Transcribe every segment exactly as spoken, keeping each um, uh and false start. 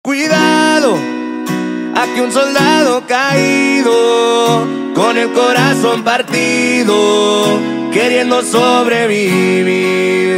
Cuidado, aquí un soldado caído, con el corazón partido, queriendo sobrevivir.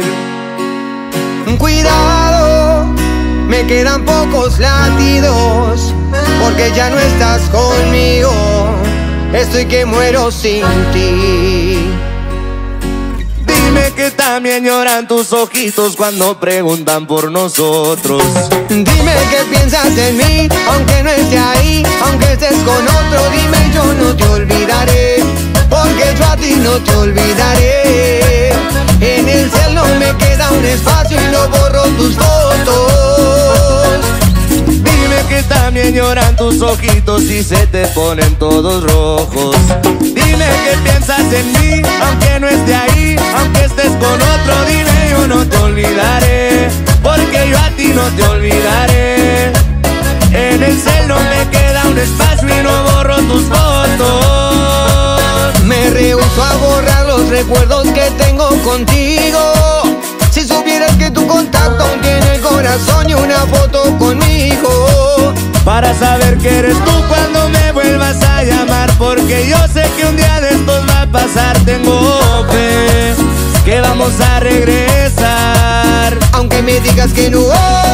Cuidado, me quedan pocos latidos, porque ya no estás conmigo, estoy que muero sin ti. Dime que también lloran tus ojitos cuando preguntan por nosotros. Dime que piensas en mí, aunque no esté ahí, aunque estés con otro. Dime, yo no te olvidaré, porque yo a ti no te olvidaré. En el cielo me queda un espacio y no borro tus fotos. Dime que también lloran tus ojitos y se te ponen todos rojos. Dime que piensas en mí, aunque no esté ahí, aunque estés con otro. Dime, yo no te olvidaré, porque yo a ti no te olvidaré. En el cielo me queda un espacio y no borro tus fotos. Me rehúso a borrar los recuerdos que tengo contigo. Si supieras que tu contacto aún tiene el corazón y una foto conmigo, para saber que eres tú cuando me vuelvas a llamar, porque yo sé que un día de estos va a pasar. Tengo fe que vamos a regresar, aunque me digas que no,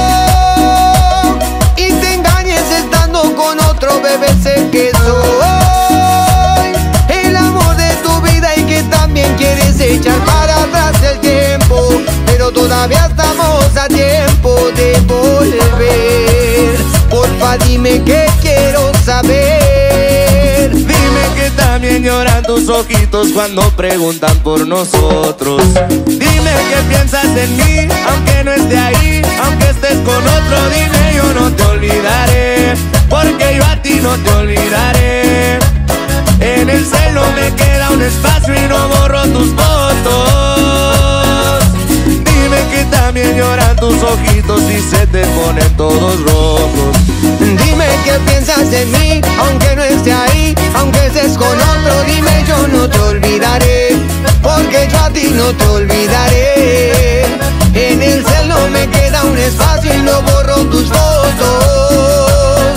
y te engañes estando con otro, bebé, sé que soy el amor de tu vida y que también quieres echar para atrás el tiempo, pero todavía estamos a tiempo de volver. Porfa, dime que quiero saber. Dime que también lloran tus ojitos cuando preguntan por nosotros. Dime que piensas en mí, aunque no esté ahí, aunque estés con otro. Dime, yo no te olvidaré, porque yo a ti no te olvidaré. En el cielo me queda un espacio y no borro tus fotos. Dime que también lloran tus ojitos y se te ponen todos rojos. Dime que piensas en mí, aunque no esté ahí, aunque estés con otro. Dime, yo no te olvidaré, porque yo a ti no te olvidaré. En el cielo me queda un espacio y no borro tus fotos.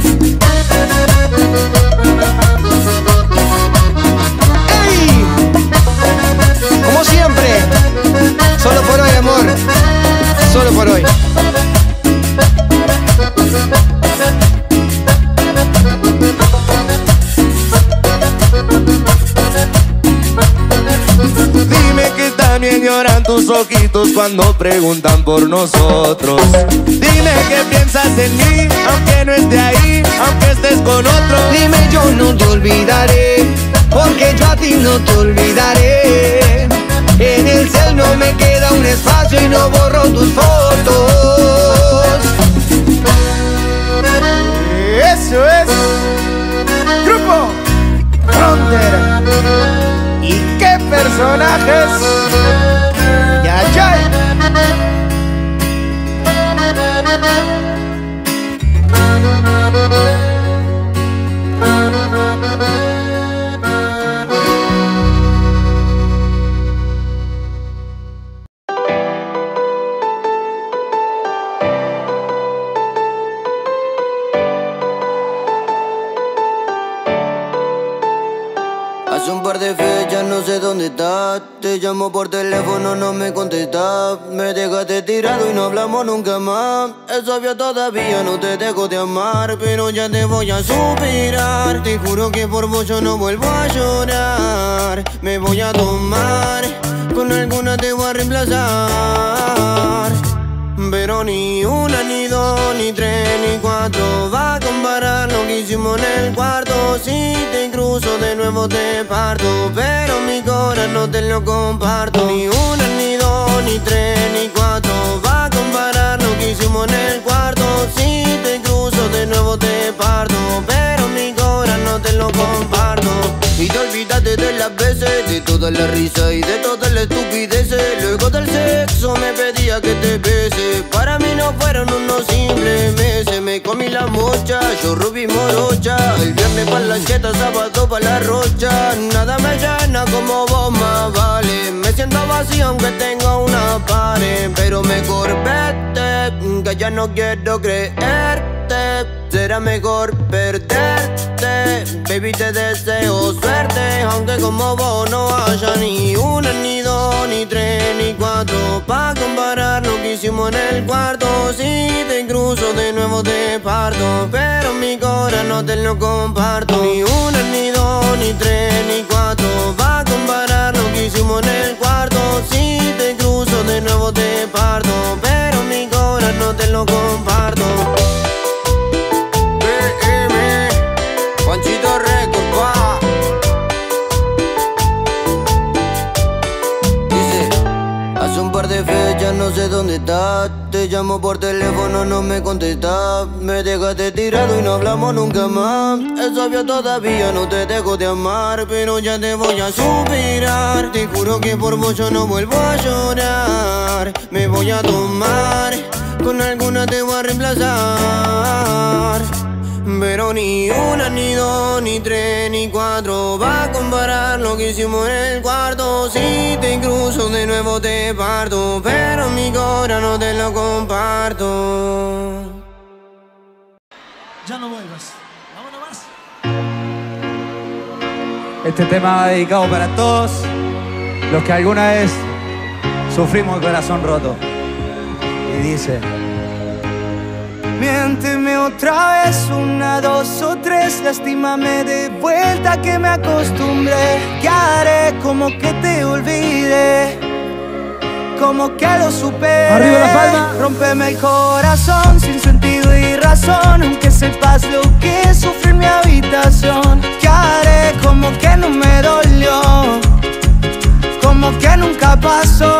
¡Ey! Como siempre, solo por hoy, amor, solo por hoy. Dime que también lloran tus ojitos cuando preguntan por nosotros. Dime que piensas en mí, aunque no esté ahí, aunque estés con otro. Dime, yo no te olvidaré, porque yo a ti no te olvidaré. En el cielo me queda un espacio y no borro tus fotos. Eso es Grupo Frontera. ¿Y qué personajes? Ya, ya. Hace un par de fechas no sé dónde estás. Te llamo por teléfono, no me contestas. Me dejaste tirado y no hablamos nunca más. Es obvio, todavía no te dejo de amar, pero ya te voy a superar. Te juro que por vos yo no vuelvo a llorar. Me voy a tomar, con alguna te voy a reemplazar. Pero ni una, ni dos, ni tres, ni cuatro va a comparar lo que hicimos en el cuarto. Si te cruzo de nuevo te parto, pero mi corazón no te lo comparto. Ni una, ni dos, ni tres, ni cuatro va a comparar lo que hicimos en el cuarto. Si te cruzo de nuevo te parto, pero mi corazón no te lo comparto. Y te olvidaste de las veces, de toda la risa y de todas las estupideces. Luego del sexo me pedía que te bese. Para mí no fueron unos simples meses. Me comí la mosca morocha, yo Ruby morocha. El viernes pa' la cheta, sábado pa' la rocha. Nada me llena como vos más vale. Me siento vacío aunque tenga una pared. Pero mejor vete, que ya no quiero creerte. Será mejor perderte. Baby, te deseo suerte. Aunque como vos no haya ni una, ni dos, ni tres, ni cuatro. Pa' comparar lo que hicimos en el cuarto. Si te cruzo de nuevo te parto. Pero mi corazón no te lo comparto. Ni una, ni dos, ni tres, ni cuatro. Pa' comparar lo que hicimos en el cuarto. Si te cruzo de nuevo te parto. Pero mi corazón no te lo comparto. Panchito Record, pa. Dice, hace un par de fechas no sé dónde estás. Te llamo por teléfono, no me contestas. Me dejaste tirado y no hablamos nunca más. Es obvio todavía no te dejo de amar, pero ya te voy a superar. Te juro que por vos yo no vuelvo a llorar. Me voy a tomar, con alguna te voy a reemplazar. Pero ni una, ni dos, ni tres, ni cuatro. Va a comparar lo que hicimos en el cuarto. Si te cruzo de nuevo te parto. Pero mi corazón no te lo comparto. Ya no vuelvas. Vámonos más. Este tema va dedicado para todos los que alguna vez sufrimos el corazón roto. Y dice: miénteme otra vez, una, dos o tres. Lastímame de vuelta que me acostumbré. ¿Qué haré? Como que te olvidé, como que lo superé. Arriba la palma. Rómpeme el corazón sin sentido y razón. Aunque sepas lo que sufrí en mi habitación. ¿Qué haré? Como que no me dolió, como que nunca pasó.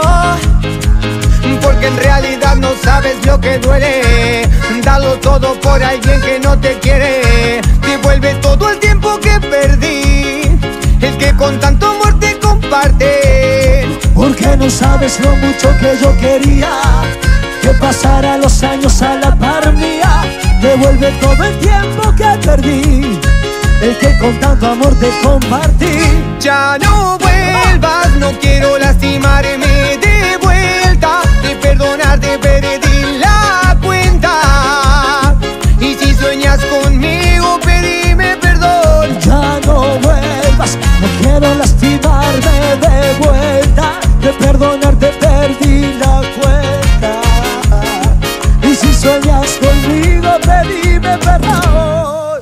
Porque en realidad no sabes lo que duele. Dalo todo por alguien que no te quiere. Devuelve todo el tiempo que perdí, el que con tanto amor te comparte. Porque no sabes lo mucho que yo quería que pasara los años a la par mía. Devuelve todo el tiempo que perdí, el que con tanto amor te compartí. Ya no vuelvas, no quiero lastimarme de vuelta. De perdonarte perdí la cuenta. Y si sueñas conmigo, pedime perdón. Ya no vuelvas, no quiero lastimarme de vuelta. De perdonarte perdí la cuenta. Y si sueñas conmigo, pedime perdón.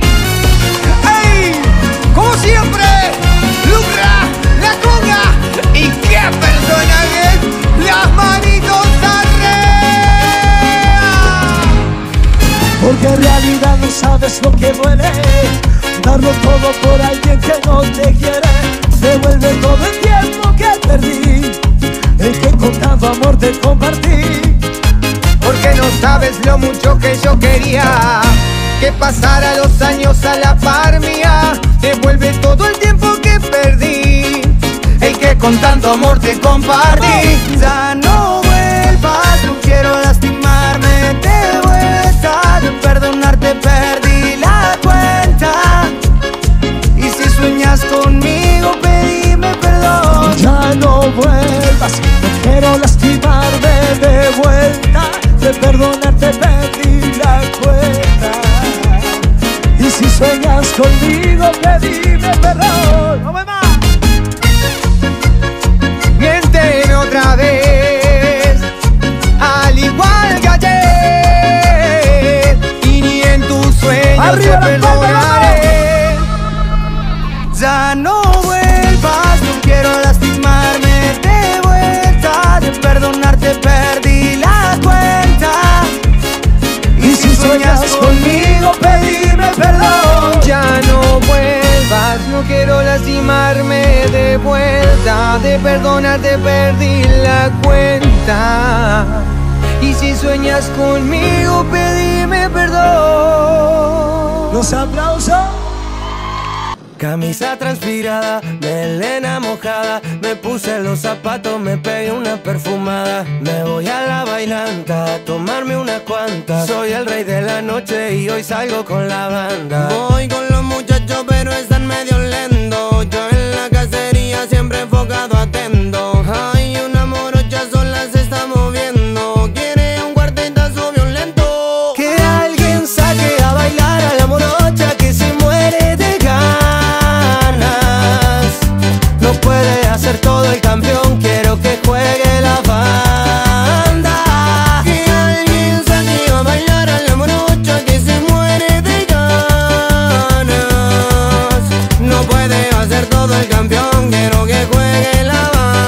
¡Ey! Como siempre, Lucra, la conga. ¿Y qué personajes? Las manitos arriba. Porque en realidad no sabes lo que duele. Darlo todo por alguien que no te quiere. Devuelve todo el tiempo que perdí, el que con tanto amor te compartí. Porque no sabes lo mucho que yo quería que pasara los años a la par mía. Devuelve todo el tiempo que perdí, el que con tanto amor te compartí. Ya no vuelvas, no quiero lastimarme de vuelta. De perdonarte perdí la cuenta. Y si sueñas conmigo, pedime perdón. Ya no vuelvas, no quiero lastimarme de vuelta. De perdonarte perdí la cuenta. Y si sueñas conmigo, pedime perdón. ¡No me más! Miénteme otra vez, al igual que ayer. Y ni en tus sueños ¡Arriba te la palma, perdonaré. Ya no vuelvas, no quiero lastimarme de vuelta. De perdonarte perdí la cuenta. Y si sueñas conmigo, pedime perdón. Ya no vuelvas, no quiero lastimarme de vuelta. De perdonarte perdí la cuenta. Y si sueñas conmigo, pedime perdón. Los aplausos. Camisa transpirada, melena mojada, me puse los zapatos, me pegué una perfumada. Me voy a la bailanta a tomarme unas cuantas. Soy el rey de la noche y hoy salgo con la banda. Voy con los muchachos pero están medio lentos. Yo en la cacería siempre enfocado atento. Ay, una morocha sola se está moviendo. Quiere un cuartetazo violento. Que alguien saque a bailar a la morocha que se muere de ganas. No puede hacer todo el campeón, quiero que juegue la banda. Que alguien saque a bailar a la morocha que se muere de ganas. No puede hacer todo el campeón, quiero que juegue la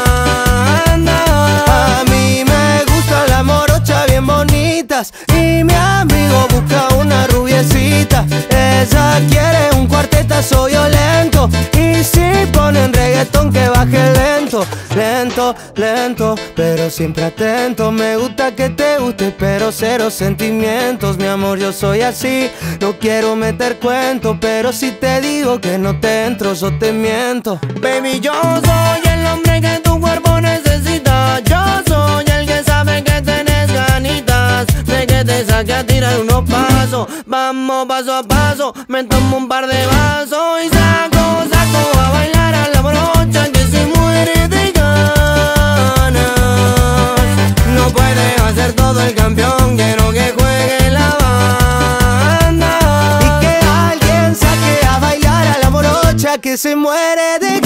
banda. A mí me gustan las morochas bien bonitas y mi amigo busca una rubiecita. Ella quiere un cuartetazo violento y si ponen reggaetón que baje lento, lento, lento, pero siempre atento. Me gusta que te guste pero cero sentimientos. Mi amor, yo soy así, no quiero meter cuento, pero si te digo que no te entro, yo te miento. Baby, yo soy el hombre que tu cuerpo necesita. Yo soy el que sabe que tenés ganitas de que te saque a tirar unos pasos. Vamos paso a paso, me tomo un par de vasos y saco, saco a bailar a la morocha que se muere de ganas. No puede hacer todo el campeón, quiero que juegue la banda. Y que alguien saque a bailar a la morocha que se muere de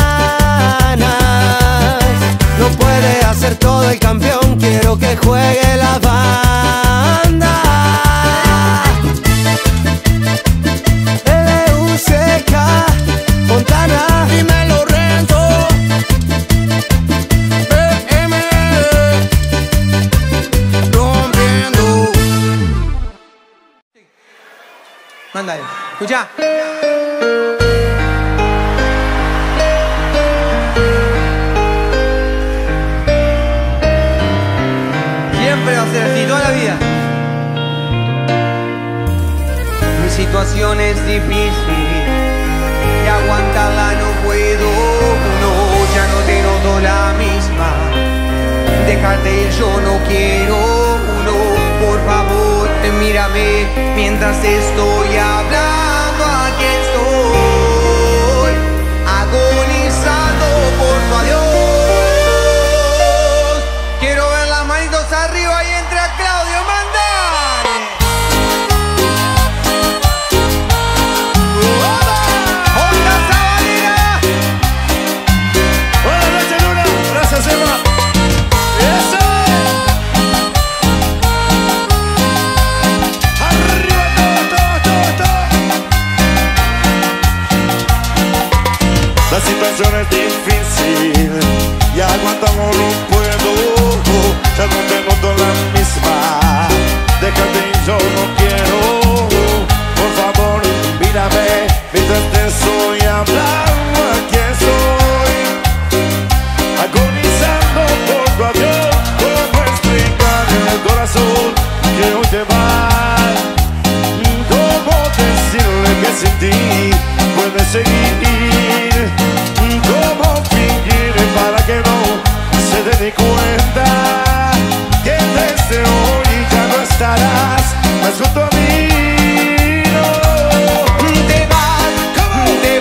ganas. No puede hacer todo el campeón, quiero que juegue la banda. L U C K Fontana, Dímelo Renzo, B M rompiendo. Mándale. Escucha. Siempre va a ser así, toda la vida. Mi situación es difícil y aguantarla no puedo. No, ya no te noto la misma. Déjate ir, yo no quiero. No, por favor, mírame mientras te estoy hablando. Aquí estoy, agonizando por tu adiós. Quiero ver las manitos arriba y entre a Claudio, mandale. ¡Onda Sabanera! Buenas noches, Luna. Gracias, Emma. ¡Eso! ¡Arriba todo, todo, todo, todo! La situación es difícil y aguantamos no puedo. Ya no te noto la misma. Déjate ir, yo no quiero. Por favor, mírame mientras te estoy hablando. Aquí estoy, agonizando por tu adiós. ¿Cómo explicar en el corazón que hoy te vas? ¿Cómo decirle que sin ti puedes seguir? ¿Cómo fingir para que no se dé ni cuenta que desde hoy ya no estarás más junto a mí? No. te vas, te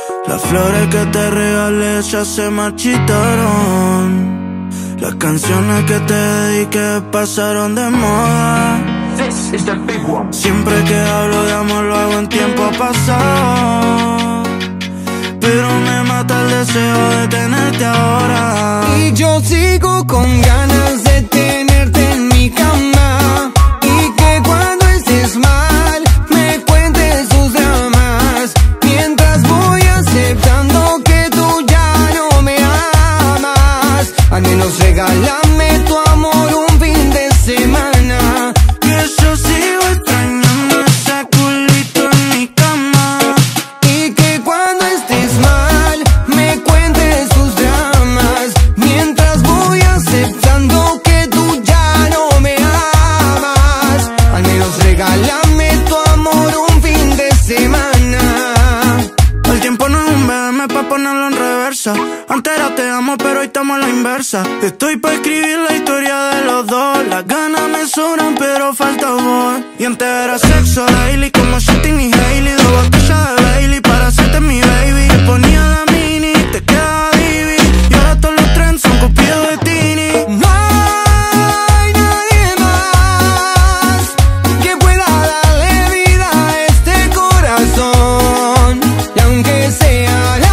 Las flores que te regalé ya se marchitaron. Las canciones que te dediqué pasaron de moda. Siempre que hablo de amor lo hago en tiempo pasado, pero me mata el deseo de tenerte ahora. Y yo sigo con ganas de tenerte en mi cama, y que cuando estés mal me cuentes tus dramas, mientras voy aceptando que tú ya no me amas. Al menos regálame tu amor un fin de semana, que yo sigo extrañando ese culito en mi cama, y que cuando estés mal me cuentes tus dramas, mientras voy aceptando que tú ya no me amas. Al menos regálame tu amor un fin de semana. el tiempo no es un B M pa' ponerlo en reversa. Antes era te amo pero hoy estamos a la inversa. Estoy pa' escribir la historia de los dos. Las ganas me sobran pero falta amor. Y antes era sexo daily como Justin y Hailey. Dos botellas de Bailey para hacerte mi baby. Te ponía la mini, te quedaba divi, y ahora todos los trends son copiados de Tini. No hay nadie más que pueda darle vida a este corazón, y aunque sea la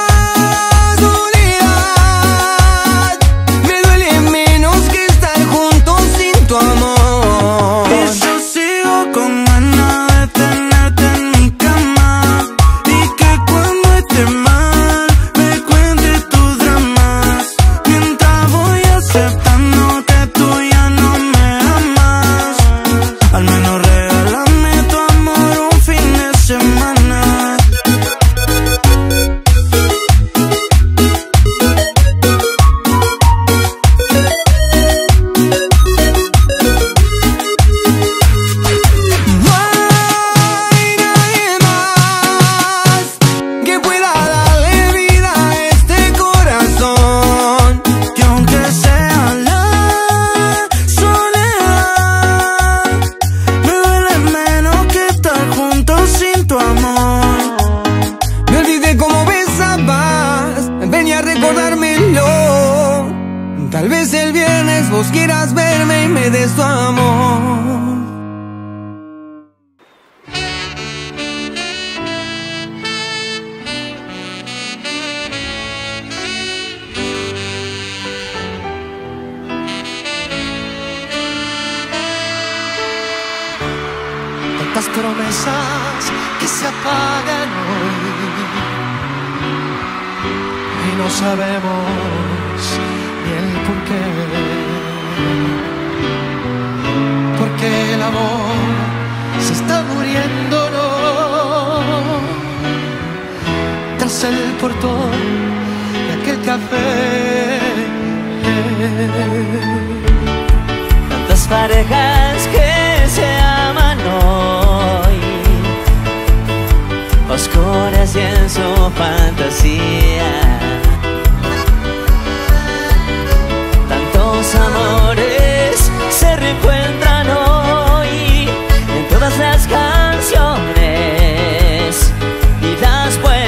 soledad, me duele menos que estar juntos sin tu amor. Y yo sigo con ganas de tenerte en mi cama, y que cuando esté mal me cuentes tus dramas, mientras voy aceptando que tú ya no me amas. Al menos regálame tu amor un fin de semana. No hay nadie más que pueda darle vida a este corazón, Y aunque sea la soledad, me duele menos que estar juntos sin tu amor. me olvidé cómo besabas, venía a recordármelo. Tal vez el viernes vos quieras verme y me des tu amor. Tantas promesas que se apagan hoy y no sabemos ni el por qué. Porque el amor se está muriendo, ¿no? Tras el portón de aquel café. Tantas parejas que se aman hoy, oscuras y en su fantasía. Tantos amores se reencuentran hoy en todas las canciones y las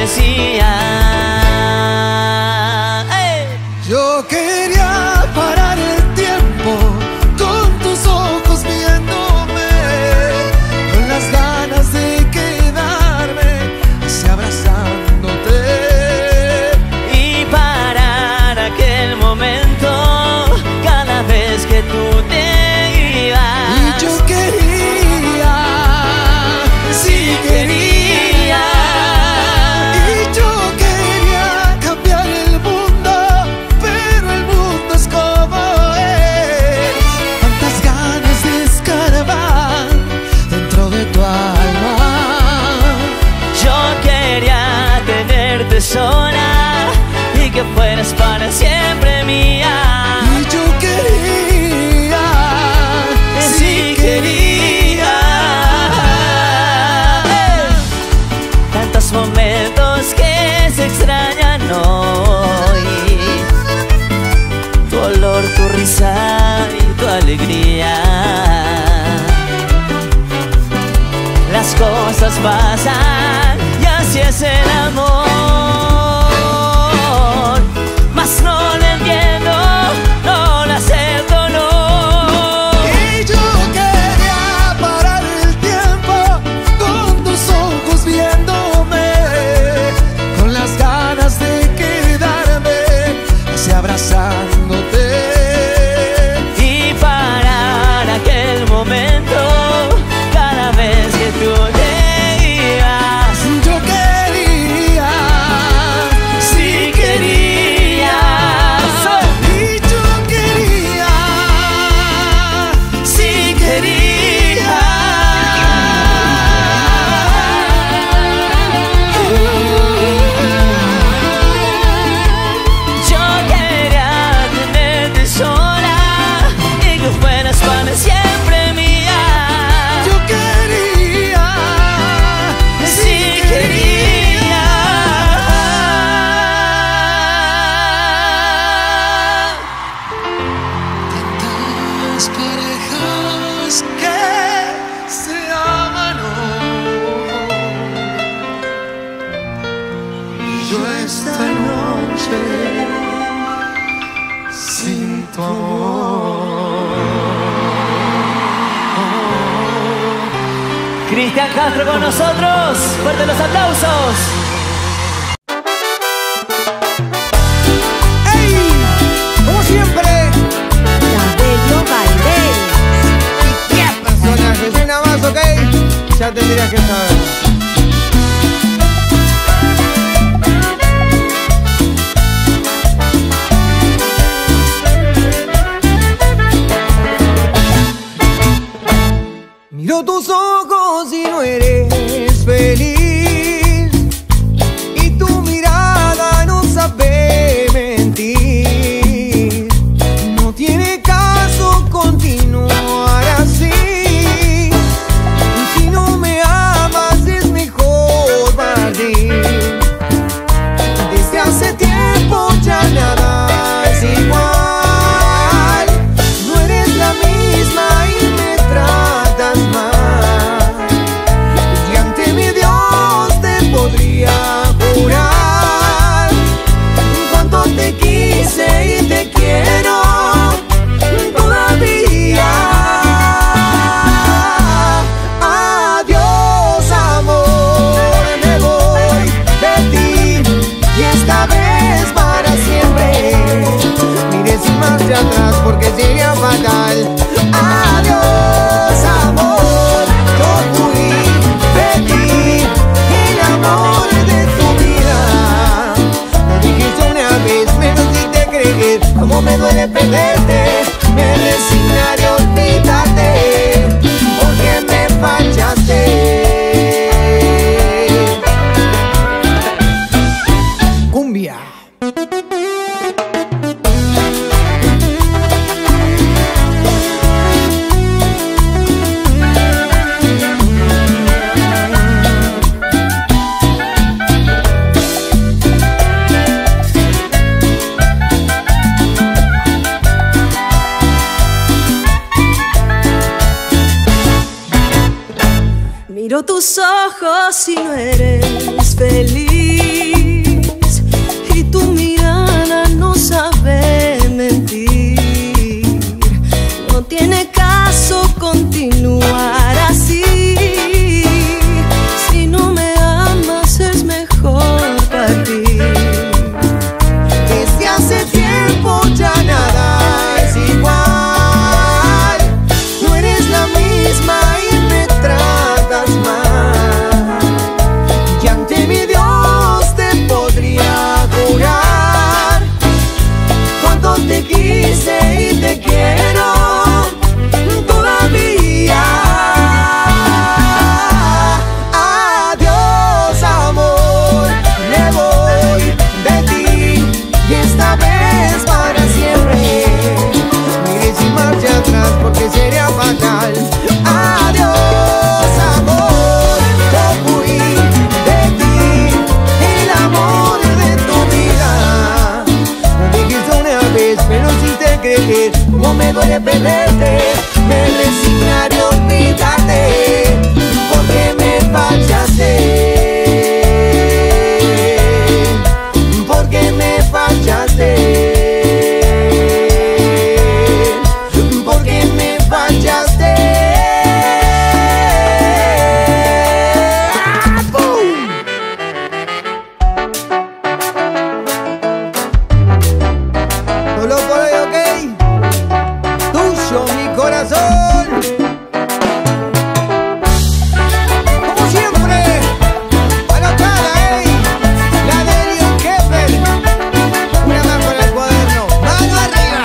poesías. ¡Ey! Yo quería parar el tiempo con tus ojos viéndome, con las ganas de quedarme así abrazándote. Y parar aquel momento cada vez que tú te ibas. Y yo quería, sí quería, y yo quería cambiar el mundo, pero el mundo es como es. Tantas ganas de escarbar dentro de tu alma. Yo quería tenerte sola y que fueras para siempre mía. Y yo quería, sí quería. Tantos momentos que se extrañan hoy, tu olor, tu risa y tu alegría. Las cosas pasan y así es el amor. yo esta noche sin tu amor. Cristian Castro con nosotros. Fuerte los aplausos. ¡Ey! Como siempre, Cabello Valdés. ¿y qué personaje? Soy nada más, ¿ok? Ya tendrías que saber. Miro tus ojos y no eres feliz, y tu mirada no sabe mentir. No tiene caso continuar así. Si no me amas es mejor partir. Desde hace tiempo ya nada es igual. No eres la misma y me tratas mal, y ante mi Dios te podría jurar cuánto te quise y te quiero todavía. Adiós amor, me voy de ti y esta vez para siempre. Mire sin marcha atrás porque sería fatal. Adiós amor, yo fui de ti, el amor de tu vida. Lo dijiste una vez, pero si te creer, como me duele perderte. Me resignaré a olvidarte, porque me fallaste. Cumbia. Miro tus ojos y no eres feliz, y tu mirada no sabe mentir. No tiene caso continuar así. Si no me amas es mejor partir. Desde hace tiempo ya nada es igual. No eres la misma y me tratas mal, y ante mi Dios te podría jurar cuánto te quise y te quiero todavía. Adiós amor, me voy de ti y esta vez para siempre. Mire sin marcha atrás porque sería fatal. Adiós amor, yo fui de ti, el amor de tu vida. Lo dijiste una vez, pero si te creer, como me duele perderte. Me resignaré a olvidarte, porque me fallaste. Porque me fallaste. Porque me fallaste. ¡Ah, boom! Solo por hoy, ok. Tuyo mi corazón. Como siempre, anotada, ey. La de Leon Kepler. Una más por el cuaderno. Mano arriba.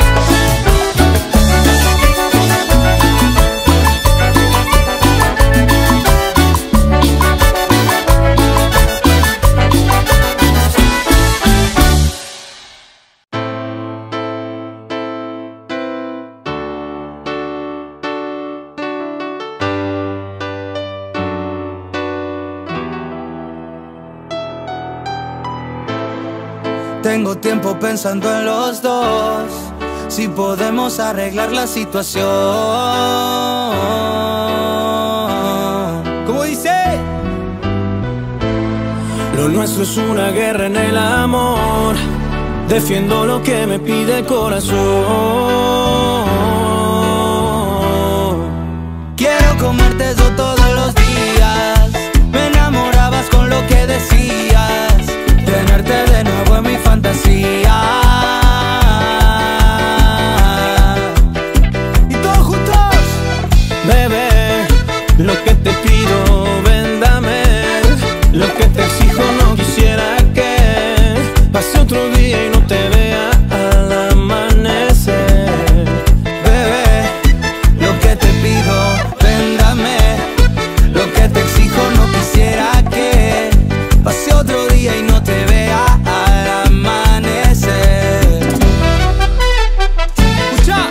Tengo tiempo pensando en los dos, si podemos arreglar la situación. ¿Cómo dice? Lo nuestro es una guerra en el amor. Defiendo lo que me pide el corazón. Quiero comerte eso todos los días. Me enamorabas con lo que decías. Tenerte de nuevo en mi fantasía. Y todos juntos. Bebé, lo que te pido, ven, dame. Lo que te exijo, no quisiera que pase otro día y no te vea al amanecer. Bebé, lo que te pido, ven, dame. Lo que te exijo, no quisiera que pase otro día y no te vea al amanecer. Escucha.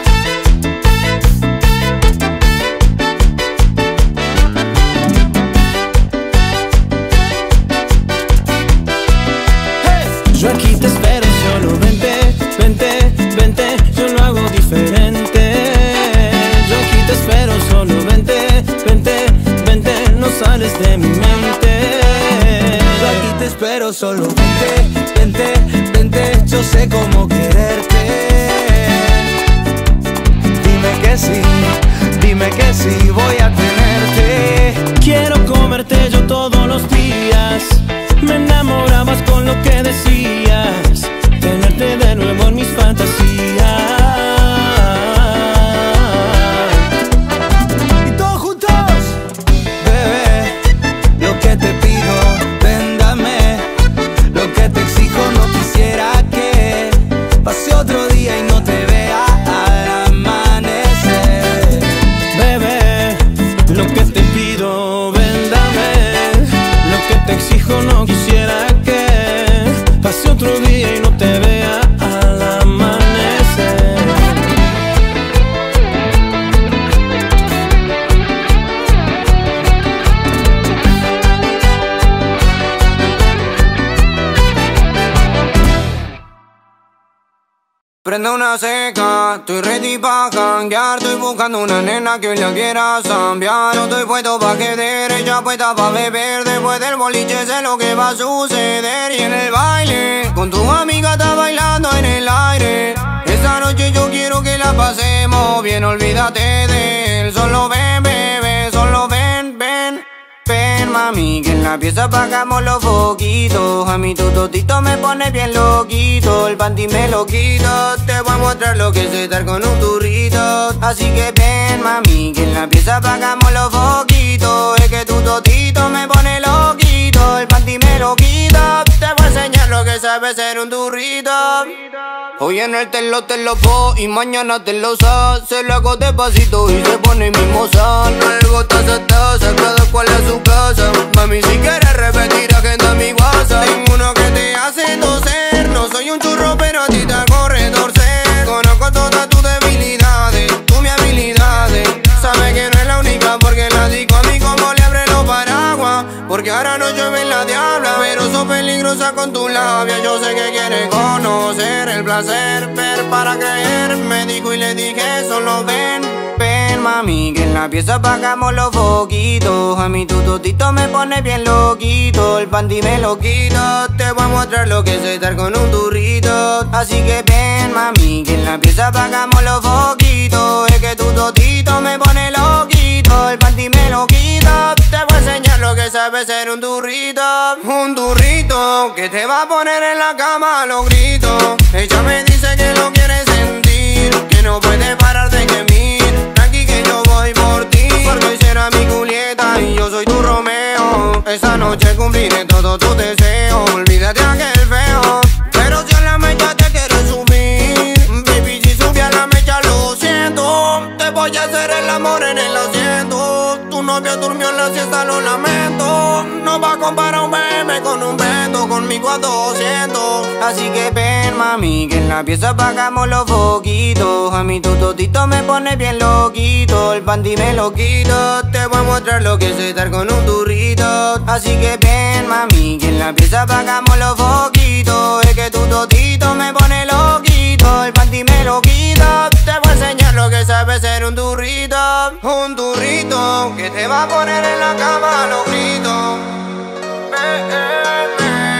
Hey. Yo aquí te espero, solo vente, vente, vente, yo lo hago diferente. Yo aquí te espero, solo vente, vente, vente, no sales de mi mente. Yo aquí te espero, solo vente, vente, vente, yo sé cómo quererte. Dime que sí, dime que sí, voy a tenerte. Quiero comerte yo todos los días. Me enamorabas con lo que decías. Tenerte de nuevo en mis fantasías. Y todos juntos. Bebé, lo que te pido, ven, dame. Lo que te exijo, no quisiera que pase otro día y no te vea al amanecer. Bebé, lo que te pido, ven, dame. Lo que te exijo, no quisiera que pase otro día y no te vea al amanecer. Prende una seca, estoy ready pa' janguear. Estoy buscando una nena que hoy la quiera zambiar. Yo estoy puesto pa' que derecha, puesta pa' beber. Después del boliche sé lo que va a suceder. Y en el baile, con tu amiga está bailando en el aire. Esta noche yo quiero que la pasemos bien, olvídate de él. Solo ven, bebé, solo ven, ven. Ven, mami, que en la pieza apagamos los foquitos. A mí tu totito me pone bien loquito. El panty me lo quito. Te voy a mostrar lo que es estar con un turrito. Así que ven, mami, que en la pieza apagamos los foquitos. Es que tu totito me pone loquito. El panty me lo quito. Te voy a enseñar lo que sabe ser un turrito. Hoy en el te lo te lo po y mañana te lo sa. Se lo hago despacito y se pone mimosa. Luego taza taza, cada cual a su casa. Mami, si quieres repetir, agenda mi WhatsApp. Tengo uno que te hace toser. No soy un churro, pero a ti te hago retorcer. Conozco todas tus debilidades, tú mis habilidades. Sabe que no es la única porque la digo a mí como le abre los paraguas. Porque ahora no llueve en la diabla, pero sos peligrosa con tu labia. Yo sé que quieres conocer el placer, ver para creer. Me dijo y le dije, solo ven, ven, mami, que en la pieza apagamos los foquitos. A mí tu totito me pone bien loquito. El panty me lo quito. Te voy a mostrar lo que es estar con un turrito. Así que ven, mami, que en la pieza apagamos los foquitos. Es que tu totito me pone loquito. El panty me lo quito. Te voy a enseñar lo que sabe ser un turrito. Un turrito que te va a poner en la cama a los gritos. Ella me dice que lo quiere sentir, que no puede parar de gemir. Tranqui que yo voy por ti, porque hoy será mi Julieta y yo soy tu Romeo. Esa noche cumpliré todos tus deseos. Olvídate aquel feo, pero si a la mecha te quieres subir, baby, si subí a la mecha lo siento. Te voy a hacer el amor en el asiento. Tu novia durmió en la siesta, lo lamento. No va a comparar un bebé con un vento, conmigo a doscientos. Así que ven, mami, que en la pieza apagamos los foquitos. A mí tu totito me pone bien loquito. El panty me lo quito. Te voy a mostrar lo que es estar con un turrito. Así que ven, mami, que en la pieza apagamos los foquitos. Es que tu totito me pone loquito. El panty me lo quito. Te voy a enseñar lo que sabe ser un turrito. Un turrito que te va a poner en la cama a los gritos. Eh, eh, eh.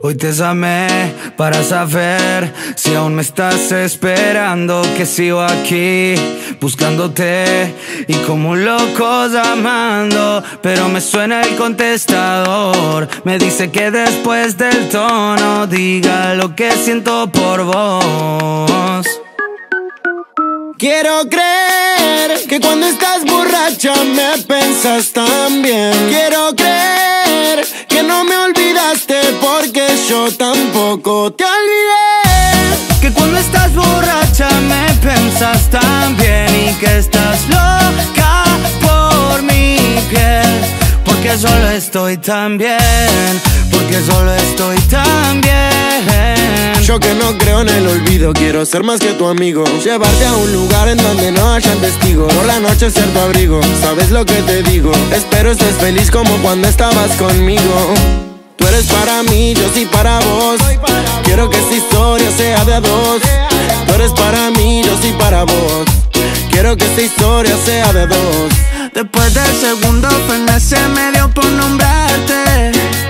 Hoy te llamé para saber si aún me estás esperando, que sigo aquí buscándote y como un loco llamando, pero me suena el contestador. Me dice que después del tono diga lo que siento por vos. Quiero creer que cuando estás borracha me pensas tan bien. Quiero creer que no me olvidaste porque yo tampoco te olvidé. Que cuando estás borracha me pensas tan bien y que estás loca por mi piel. Porque solo estoy tan bien, porque solo estoy tan bien. Yo que no creo en el olvido, quiero ser más que tu amigo. Llevarte a un lugar en donde no hayan testigos. Por la noche ser tu abrigo, sabes lo que te digo. Espero estés feliz como cuando estabas conmigo. Tú eres para mí, yo sí para vos. Quiero que esta historia sea de a dos. Tú eres para mí, yo sí para vos. Quiero que esta historia sea de dos. Después del segundo pena se me dio por nombrarte.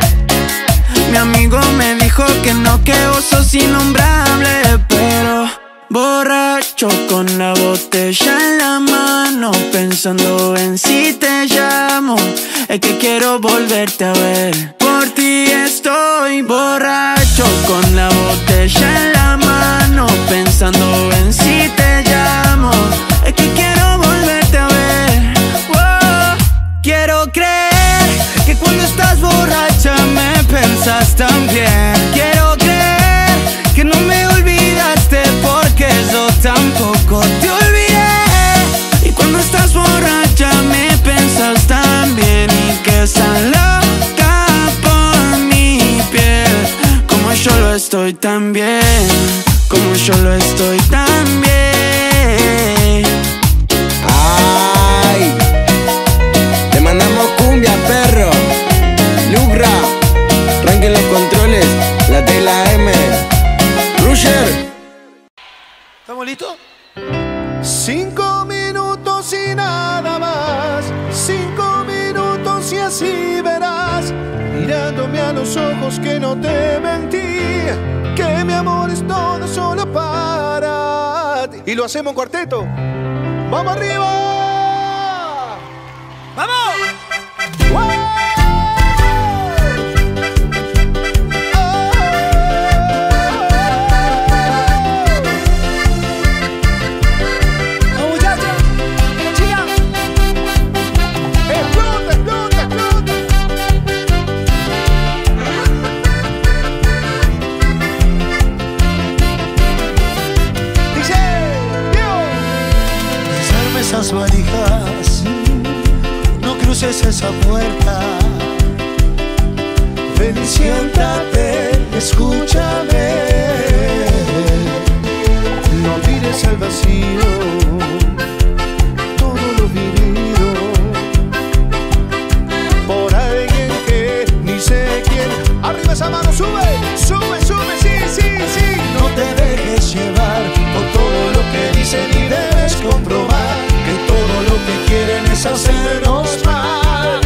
Mi amigo me dijo que no, que vos sos innombrable. Pero borracho con la botella en la mano, pensando en si te llamo, es que quiero volverte a ver. Por ti estoy borracho con la botella en la mano, pensando en si te llamo, es que quiero volverte a ver. Wow. Quiero creer que cuando estás borracha me pensas tan bien. Quiero creer que no me olvidaste porque yo tampoco te olvidé. Y cuando estás borracha me pensas tan bien y que estás loca por mi piel. Como yo lo estoy tan bien, como yo lo estoy tan bien. Ay, te mandamos cumbia, perro. Lugra, arranquen los controles, la T, la M. Rusher. ¿Estamos listos? Cinco minutos y nada más. Cinco minutos y así verás, mirándome a los ojos, que no te mentí, que mi amor es todo solo para ti. Y lo hacemos en cuarteto. ¡Vamos arriba! ¡Vamos! ¡Wow! Esas valijas, no cruces esa puerta. Ven y siéntate, escúchame. No olvides el vacío, todo lo vivido por alguien que ni sé quién. Arriba esa mano, sube, sube, sube, sí, sí, sí. No te dejes llevar por todo lo que dicen y debes comprobar que todo lo que quieren es hacernos mal.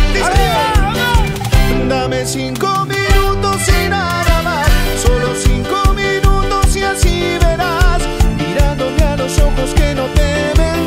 Dame cinco minutos y nada más, solo cinco minutos y así verás, mirándome a los ojos, que no te ven.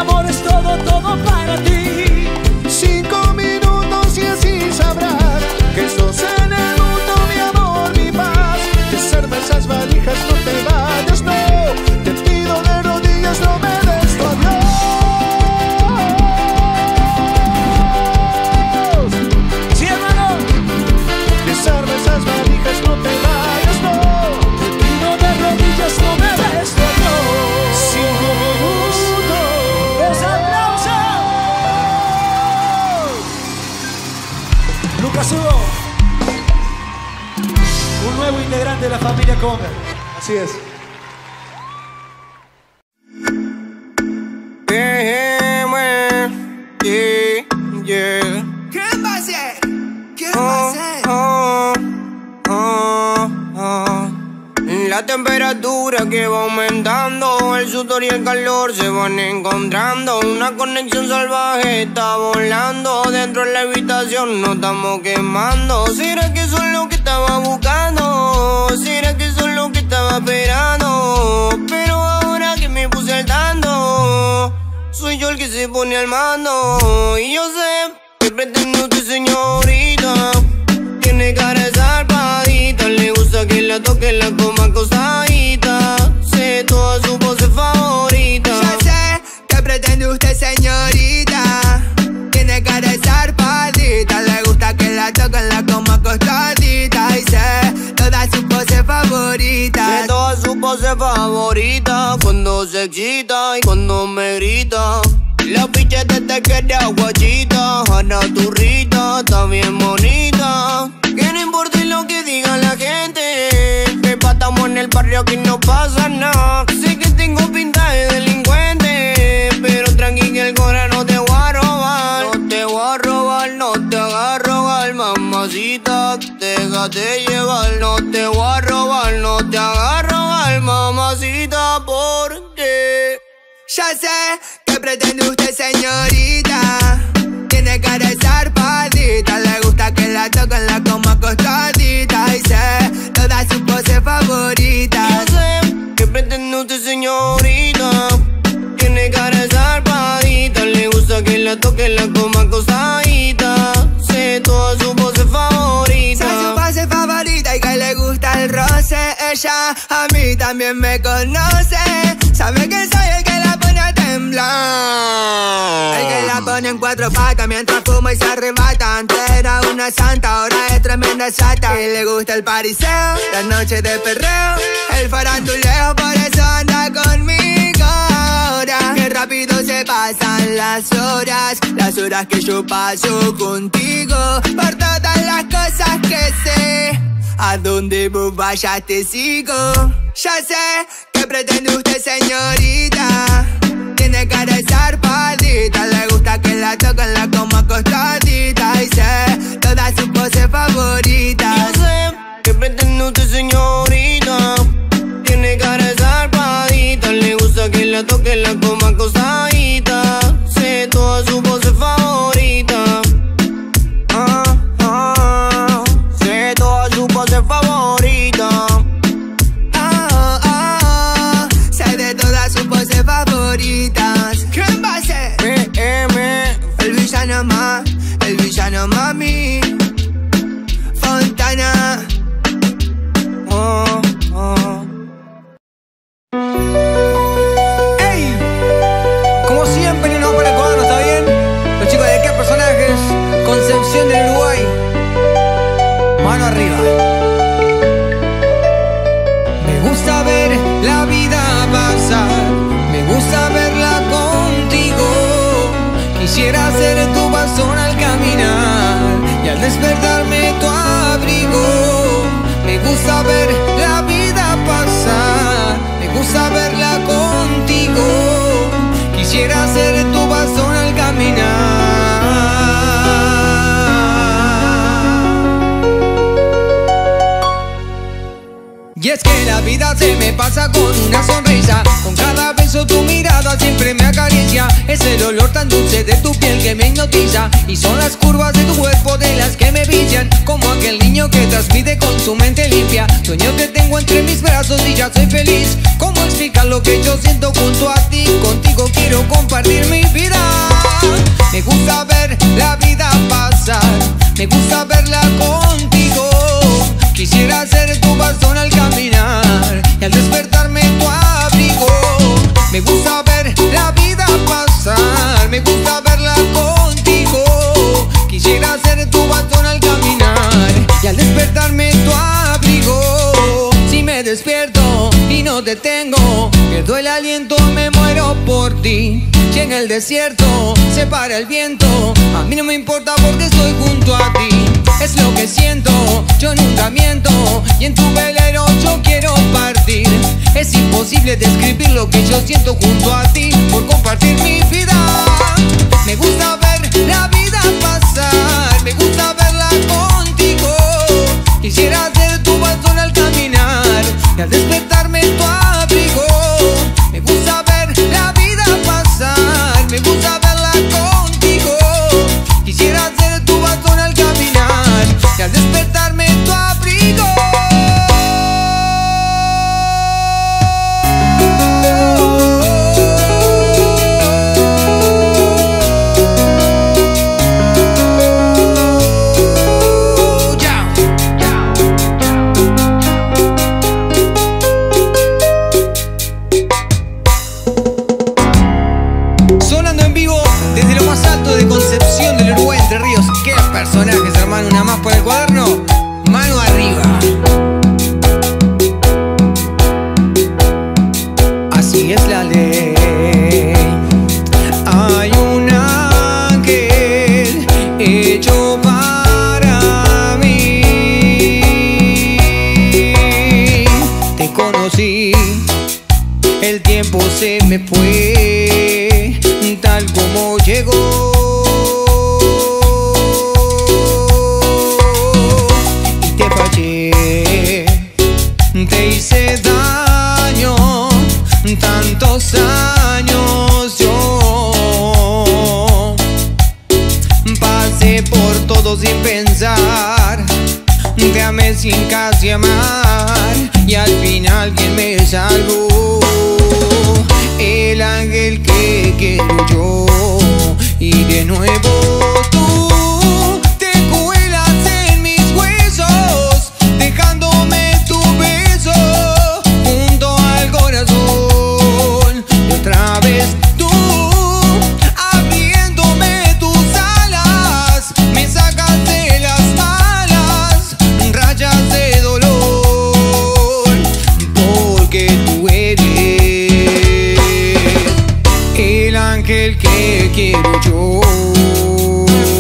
amor es todo, todo para ti. Cinco minutos y así sabrás que sos en el mundo mi amor, mi paz. Desarma esas valijas, no te vayas, no. Te pido de rodillas, no me des tu adiós. Sí, hermano. Desarma esas valijas, no te vayas, no. Te pido de rodillas, no me des tu adiós. Cinco minutos. ¡Los aplausos! Lucas Hugo, un nuevo integrante de la familia Conga. Así es. Yeah, man. Yeah, yeah. ¿Qué va a hacer? ¿Qué Oh, va a hacer? oh, oh, oh. La temperatura que va aumentando, el sudor y el calor se van encontrando. Una conexión salvaje está volando. Dentro de la habitación nos estamos quemando. ¿Será que eso es lo que estaba buscando? ¿Será que eso es lo que estaba esperando? Pero ahora que me puse al tanto, soy yo el que se pone al mando. Y yo sé que pretende usted, señorita. Tiene cara de zarpadita, le gusta que la toque, la coma acostadita. Sé toda su pose favorita. Ya sé que pretende usted, señorita. Tiene cara de zarpadita, le gusta que la toquen, la coma acostadita. Y sé toda su pose favorita. Sé toda su pose favorita, cuando se excita y cuando me grita. La picheta te queda guachita, Ana Turrita, está bien bonita. Que no importa lo que diga la gente, que patamos en el barrio, aquí no pasa nada. Sé que tengo pinta de delincuente, pero tranqui que el cora no te voy a robar. No te voy a robar, no te hagas rogar, mamacita, déjate llevar. No te voy a robar, no te hagas rogar, mamacita, porque ya sé que pretende usted, señorita. Tiene cara de zarpadita, le gusta que la toquen, la coma acostadita. Y sé toda su pose favorita. yo sé que pretende usted, señorita. Tiene cara de zarpadita, le gusta que la toque, la coma acostadita. Sé toda su pose favorita. Sé su pose favorita y que le gusta el roce. Ella a mí también me conoce. Sabe que soy el que la pone a temblar, el que la pone en cuatro patas mientras fuma y se arrebata. Antes era una santa, ahora es tremenda chata. Y le gusta el pariseo, las noches de perreo, el faranduleo, por eso anda conmigo ahora. Qué rápido se pasan las horas, las horas que yo paso contigo. Por todas las cosas que sé, a donde vos vayas te sigo. Ya sé que pretende usted, señorita. Tiene cara de zarpadita, le gusta que la toquen, la coma acostadita. Y sé toda su pose favorita. Yo sé que pretende usted, señorita. Tiene cara de zarpadita, le gusta que la toque, la coma acostadita. Sé toda su pose favorita. Ah, ah, sé toda su pose favorita. Ah, ah, sé de todas sus poses favoritas. ¿Quién va a ser? M M El villano más, el villano mami. Fontana. Oh, oh. ¡Ey! Como siempre, no para el cubano, ¿está bien? Los chicos de qué personajes, Concepción del Uruguay. Mano arriba. Me gusta ver la vida pasar, me gusta verla contigo. Quisiera ser tu bastón al caminar y al despertarme tu abrigo. Me gusta ver la vida pasar, me gusta verla contigo. Quisiera ser tu bastón al caminar. Y es que la vida se me pasa con una sonrisa, con cada beso tu mirada siempre me acaricia. Es el olor tan dulce de tu piel que me hipnotiza, y son las curvas de tu cuerpo de las que me vi acarician, como aquel niño que transmite con su mente limpia. Sueño te tengo entre mis brazos y ya soy feliz. ¿Cómo explicar lo que yo siento junto a ti? Contigo quiero compartir mi vida. Me gusta ver la vida pasar, me gusta verla contigo. Quisiera ser tu bastón al caminar y al despertarme tu abrigo. Me gusta ver la vida pasar, me gusta verla contigo. Quisiera ser tu bastón al caminar y al despertarme tu abrigo. Si me despierto y no te tengo, pierdo el aliento, me muero por ti. Si en el desierto se para el viento, a mí no me importa porque estoy junto a ti. Es lo que siento, yo nunca miento, y en tu velero yo quiero partir. Es imposible describir lo que yo siento junto a ti, por compartir mi vida. Me gusta ver la vida pasar, me gusta verla contigo. Quisiera ser tu bastón al caminar y al despertarme tu abrigo. Me gusta ver la vida pasar, me gusta verla contigo. Quisiera ser tu bastón al caminar y al despertarme tu abrigo. Concepción del Uruguay, Entre Ríos. Qué personajes, hermano. Una más por el cuaderno, mano arriba. Así es la ley. Hay un ángel hecho para mí. Te conocí, el tiempo se me fue, tal como llegó. Te hice daño, tantos años yo pasé por todo sin pensar, te amé sin casi amar y al final quien me salvó, el ángel que quiero yo. Y de nuevo tú te cuelas en mis huesos, dejándome tu beso junto al corazón. Y otra vez tú abriéndome tus alas, me sacas de las malas rayas de dolor, porque tú eres el ángel que quiero yo.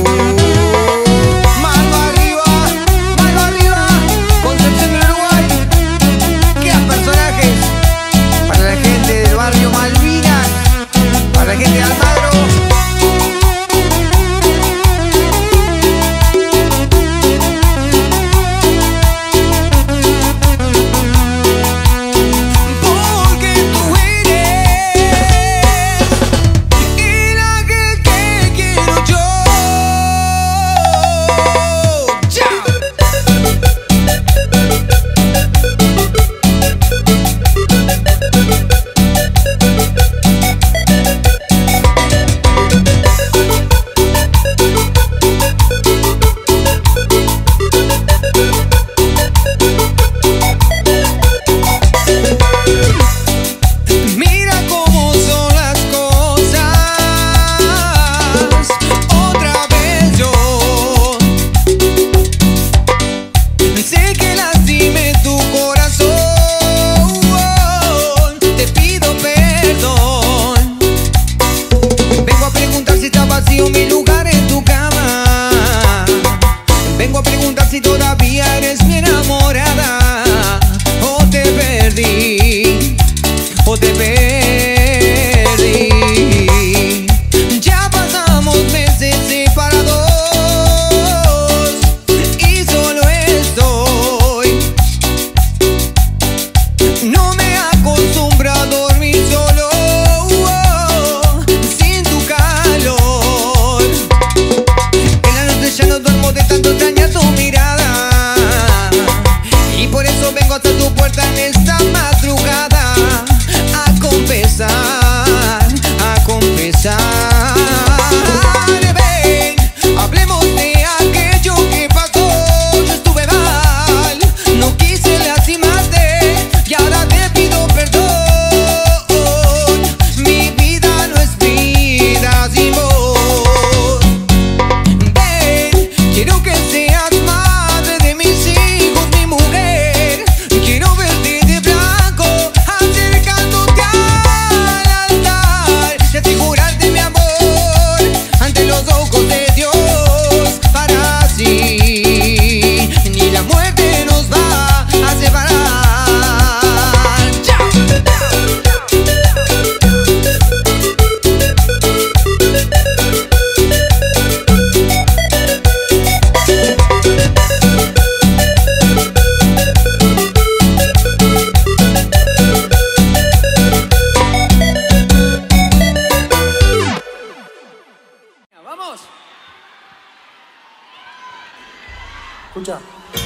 Escucha.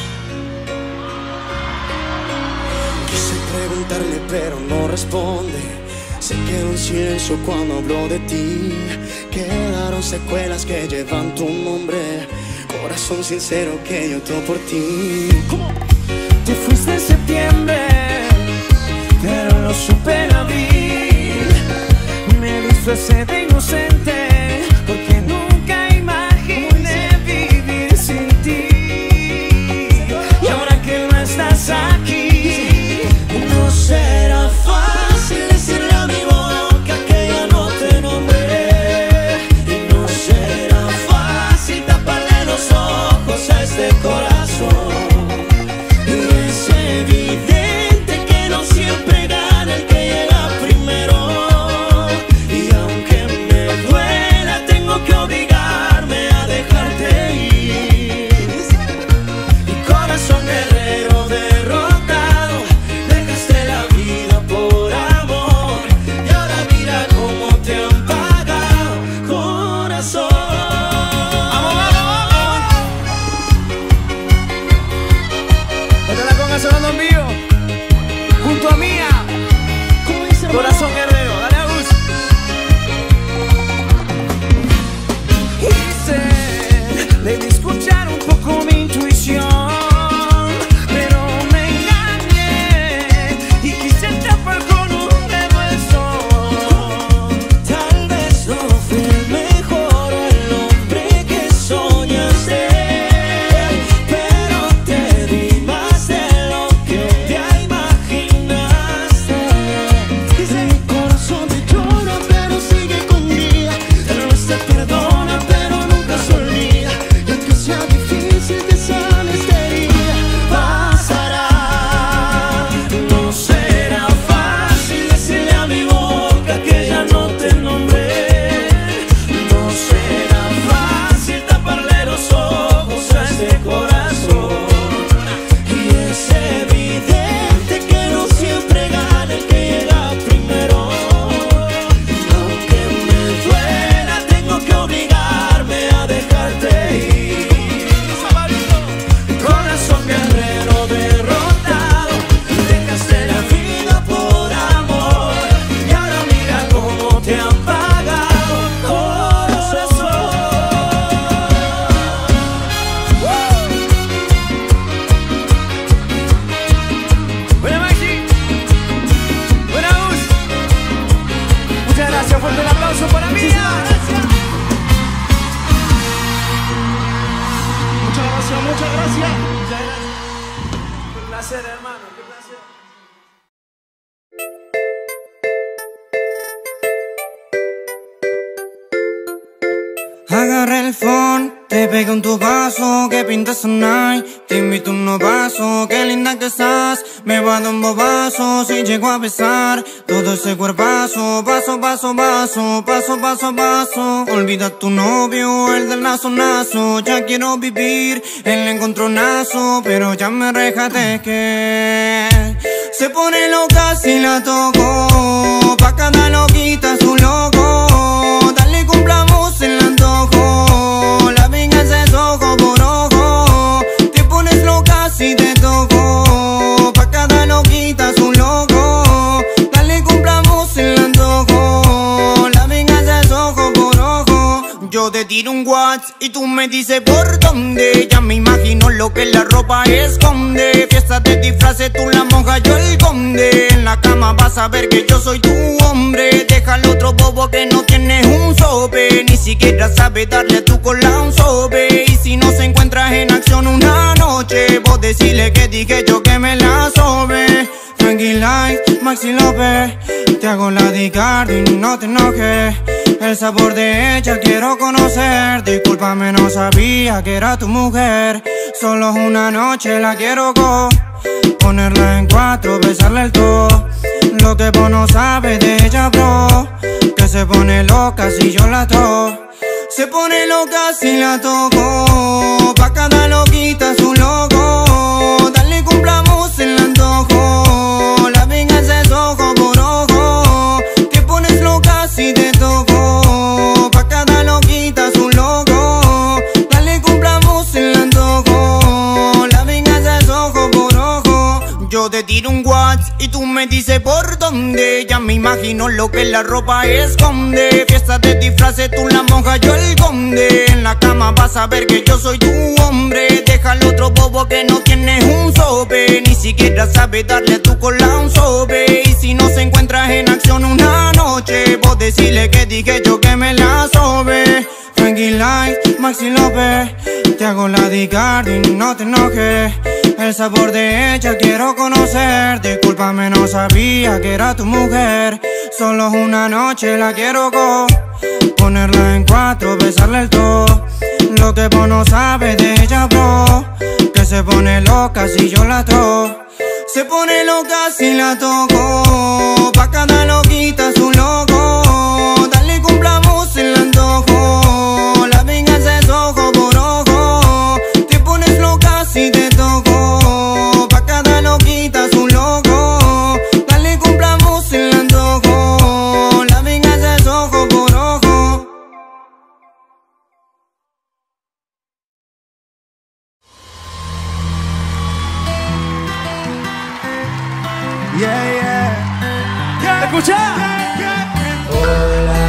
Quise preguntarle pero no responde. Se quedó en silencio cuando habló de ti. Quedaron secuelas que llevan tu nombre. Corazón sincero que yo todo por ti. ¿Cómo? Te fuiste en septiembre, pero lo supe en abril. Me disfracé de inocente porque nunca imaginé vivir sin ti. Y ahora que no estás aquí, no será fácil decirle a mi boca que ya no te nombré. Y no será fácil taparle los ojos a este corazón. Y es evidente que no siempre gana el que llega primero. Y aunque me duela, tengo que obligarme a dejarte ir. Mi corazón guerrero derrotado, dejaste la vida por amor. Y ahora mira cómo te han pagado, corazón. ¡Vamos, vamos, vamos! Esta la conga sonando en vivo, junto a Mía. Corazón guerrero, dale a Gus. Quise, debí escuchar un poco mi intuición, pero me engañé y quise tapar con un dedo el sol. Tal vez no fui el mejor o el hombre que soñaste, pero te di más de lo que un día imaginaste. Mi corazón te llora pero sigue con vida, tal vez te perdona pero nunca se olvida. Y aunque sea difícil que sane esta herida, pasará. No será fácil decirle a mi boca que ya no te nombré. No será fácil taparle los ojos a este corazón. Y es evidente que no siempre gana el que llega primero. Aunque me duela, tengo que obligarme a dejarte ir. Corazón guerrero derrotado, dejaste la vida por amor. Y ahora mira cómo te han pagado, corazón. Buena Maxi, buena Gus. Muchas gracias, fuerte el aplauso para mí. Muchas gracias, muchas gracias. Qué placer, hermano, qué placer. Agarré el phone, te pego en tu vaso, que pintas tonight. Te invito a un vaso, qué linda que estás. Me va a dar un bobazo si llego a besar todo ese cuerpazo. Paso, paso, paso, paso, paso, paso. Olvida tu novio, el del nazo, nazo. Ya quiero vivir el encontronazo, pero ya me rejaste que se pone loca si la toco. Pa' cada loquita su loco. Dale, cumplamos el antojo. La venganza es ojo por ojo. Te pones loca si te toco. Pa' cada loquita su loco. Dale, cumplamos el antojo. La venganza es ojo por ojo. Yo te tiro un WhatsApp y tú me dices por dónde. Ya me imagino lo que la ropa esconde. Fiesta de disfraces, tú la monja, yo el conde. En la cama vas a ver que yo soy tu hombre. Deja al otro bobo que no tiene un sope. Ni siquiera sabe darle a tu cola un sobe. Y si no se encuentras en acción una noche, vos decirle que dije yo que me la sobe. Frankie Light, Maxi López, te hago la Dicardi, no te enojes. El sabor de ella quiero conocer. Discúlpame, no sabía que era tu mujer. Solo una noche la quiero go. Ponerla en cuatro, besarle el to. Lo que vos no sabes de ella, bro, que se pone loca si yo la toco. Se pone loca si la toco. Pa' cada loquita su loco. Dale, cumplamos el antojo. La venganza es ojo por ojo. Te pones loca si te toco. Pa' cada loquita su loco. Dale, cumplamos el antojo. Yo te tiro un WhatsApp y tú me dices por dónde. Ya me imagino lo que la ropa esconde. Fiesta de disfraces, tú la monja, yo el conde. En la cama vas a ver que yo soy tu hombre. Deja al otro bobo que no tienes un sope. Ni siquiera sabe darle a tu cola un sobe. Y si no se encuentras en acción una noche, vos decirle que dije yo que me la sobe. Frankie Light, Maxi López, te hago la Dicardi, no te enojes. El sabor de ella quiero conocer. Discúlpame, no sabía que era tu mujer. Solo una noche la quiero go. Ponerla en cuatro, besarle el to. Lo que vos no sabes de ella, bro, que se pone loca si yo la toco. Se pone loca si la toco. Pa' cada loquita su loco. Dale, cumplamos el antojo. La venganza es ojo por ojo. Te pones loca si te toco. Pa' cada loquita su loco. Dale, cumplamos el antojo. La venganza es ojo por ojo. Yeah, yeah, yeah. Escucha. Hola,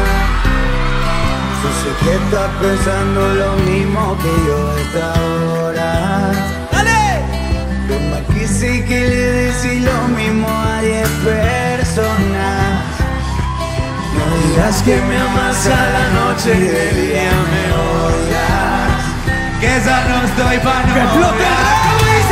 yo sé que estás pensando lo mismo que yo a esta hora. ¡Dale! Lo más que sé que le decís lo mismo a diez personas. No digas que me amas a la noche y de día me odias. Que esa no estoy pa' no hablar.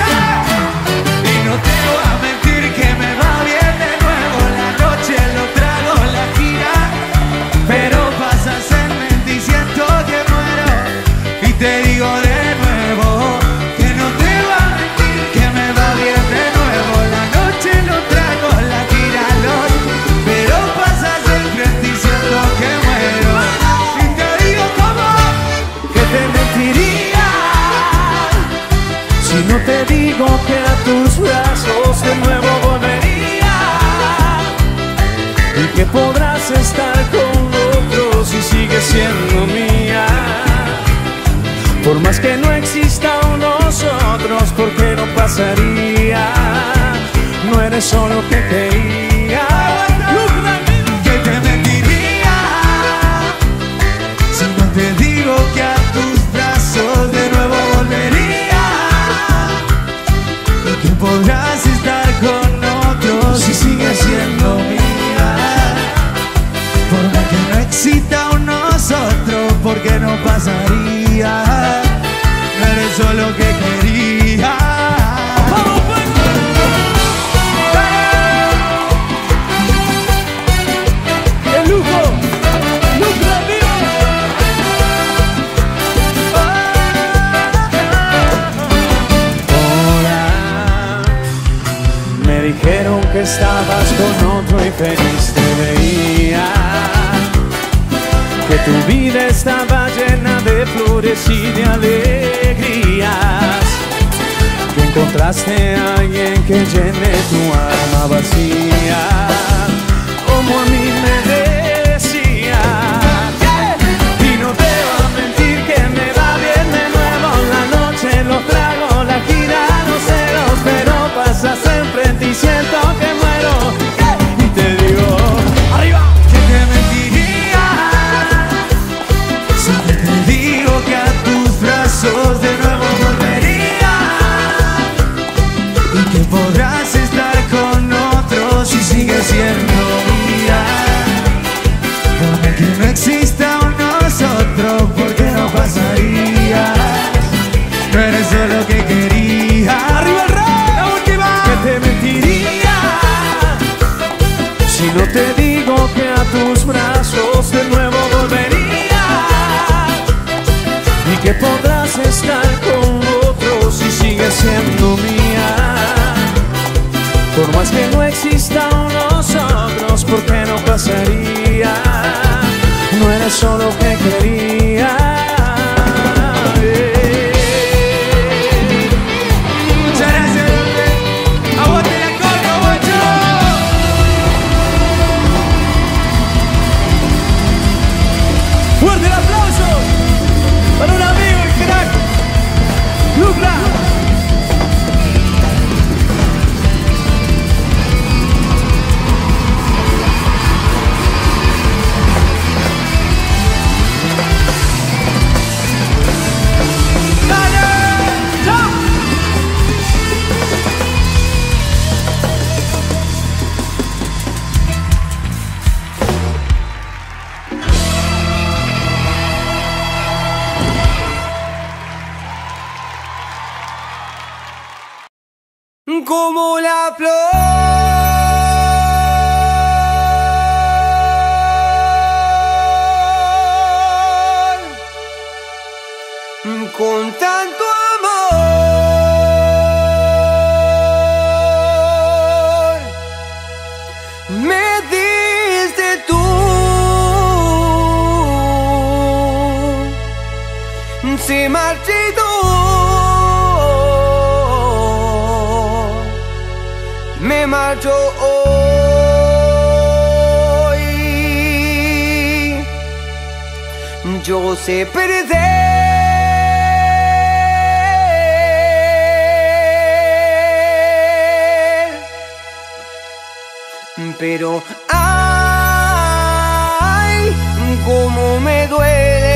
Y no te voy a mentir que me va bien de nuevo. La noche lo trago la gira, pero pasas en mente y siento que muero. Y te digo de nuevo que no te voy a mentir que me va bien de nuevo. La noche lo trago la gira, los, pero pasas en frente y siento que muero. Y te digo como que te mentiría si no te digo que a tus brazos de nuevo volvería. Y que podrás estar con otros si sigues siendo mía. Por más que no exista un nosotros, porque no pasaría. No eres solo que quería. Que te mentiría si no te digo que a tus brazos de nuevo volvería. Y que podrás estar con otros si sigues siendo mía. Por más que no exista un nosotros, porque no pasaría. No eres solo que quería. ¡Qué lujo! ¡Lujo vivo! Hola, me dijeron que estabas con otro y feliz te veía. Que tu vida estaba llena de flores y de alegrías. Que encontraste a alguien que llene tu alma vacía, como a mí me decía. Y no te voy a mentir que me va bien de nuevo. La noche lo trago, la gira, los celos, pero pasas enfrente y siento que muero. Y te digo, arriba, que te mentiría si te digo que a tus brazos de nuevo volvería. Y que podrás estar con otros si sigues siendo mía. Porque no exista un nosotros, porque no pasaría. No eres solo que quería. ¡Arriba el rey! ¡La última! Que te mentiría si no te digo que a tus brazos de nuevo volvería. Y que podrás estar con otros si sigues siendo mía. Por más que no exista un nosotros, porque no pasaría. No era solo que quería. Muchas gracias, bebé. Aguante la coca, guacho. Fuerte el aplauso para un amigo y crack, Lucla. como la flor, con tanto amor me diste tú. Se marchitó, me marcho hoy. Yo sé perder, pero ay, cómo me duele.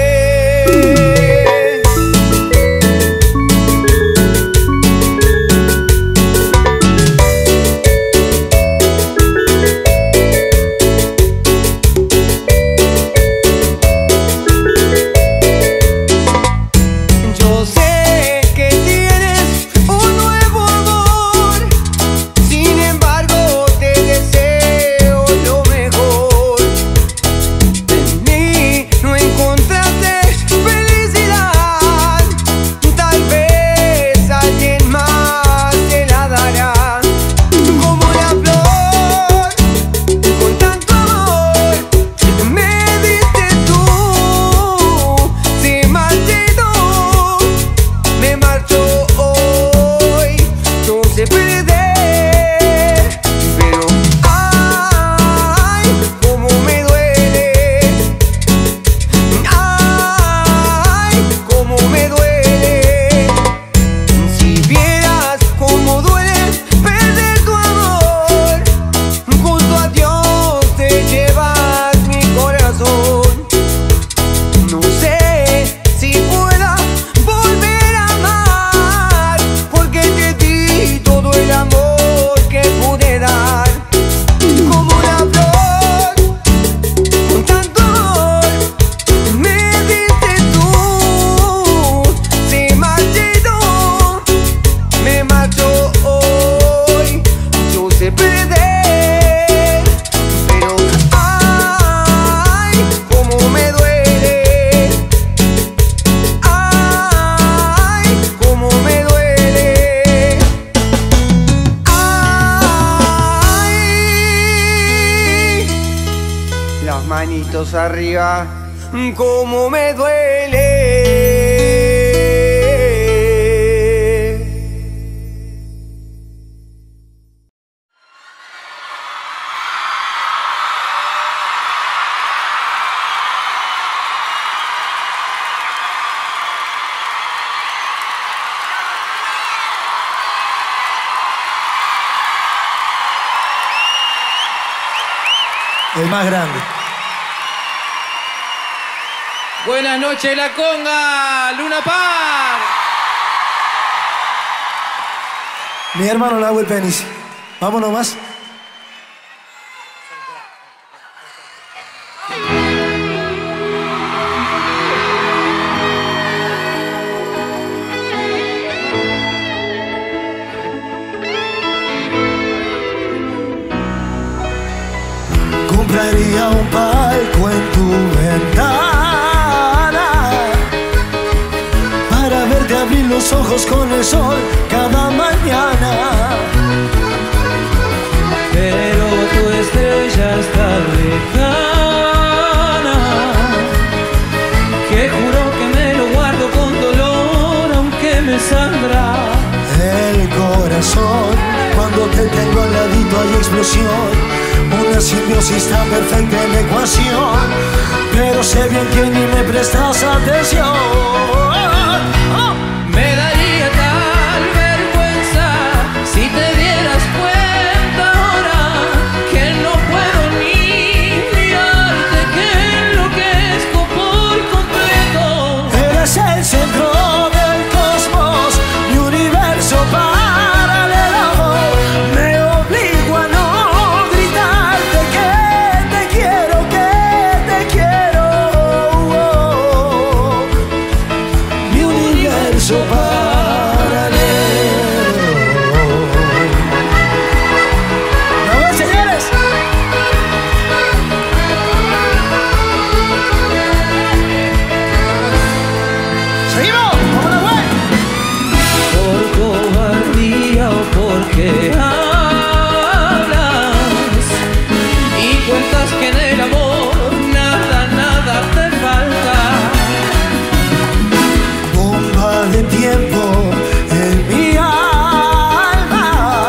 Manitos arriba, cómo me duele. El más grande. Buenas noches, La Conga, Luna Park. Mi hermano Nahuel Penis. Vámonos más. Compraría un palco en tu ventana para verte abrir los ojos con el sol cada mañana. Pero tu estrella está lejana, que juro que me lo guardo con dolor aunque me sangra el corazón. Cuando te tengo al ladito hay explosión. Una simbiosis tan perfecta en la ecuación, pero sé bien que ni me prestas atención. Oh. Me daría tal vergüenza si te dieras cuenta ahora que no puedo ni mirarte, que enloquezco por completo. Eres el centro del cosmos, mi universo paralelo. Me obligo a no gritarte que te quiero, que te quiero. Oh, oh. Mi universo paralelo. ¡Seguimos! ¡Vamos a la web! Por cobardía o porque hablas y cuentas que en el amor nada, nada te falta. Bomba de tiempo en mi alma,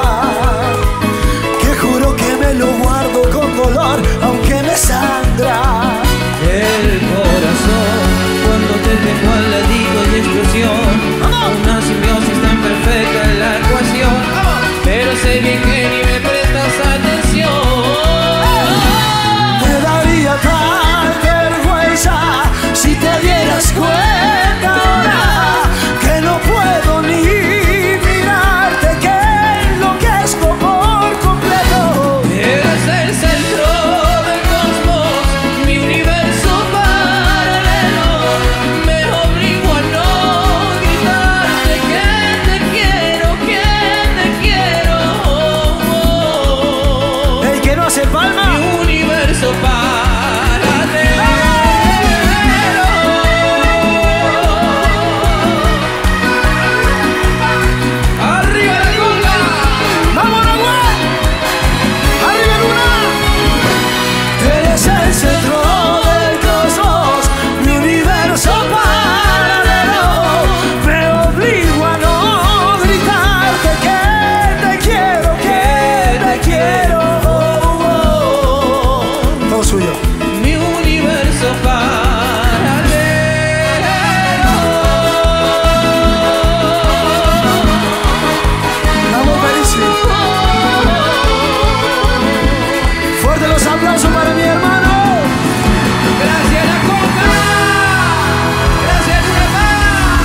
que juro que me lo guardo con dolor, aunque me sangra. El corazón, cuando te tengo al ladito y explosión, una simbiosis tan perfecta en la ecuación, pero sé bien que ni me prestas atención. Te daría tal vergüenza si te dieras cuenta ahora que no puedo ni mirarte, que enloquezco por completo. Eres el centro del cosmos, mi universo paralelo. Me obligo a no gritarte que te quiero, que te quiero. El que no hace palma, mi universo paralelo. ¡Arriba la conga! ¡vamos a la web! ¡Arriba Luna! Eres el centro del cosmos, mi universo paralelo. Me obligo a no gritarte que te quiero, que te quiero. Todo suyo. Mi universo paralelo. Vamos, Perici. Fuerte los aplausos para mi hermano. Gracias la conga. Gracias Luna Park.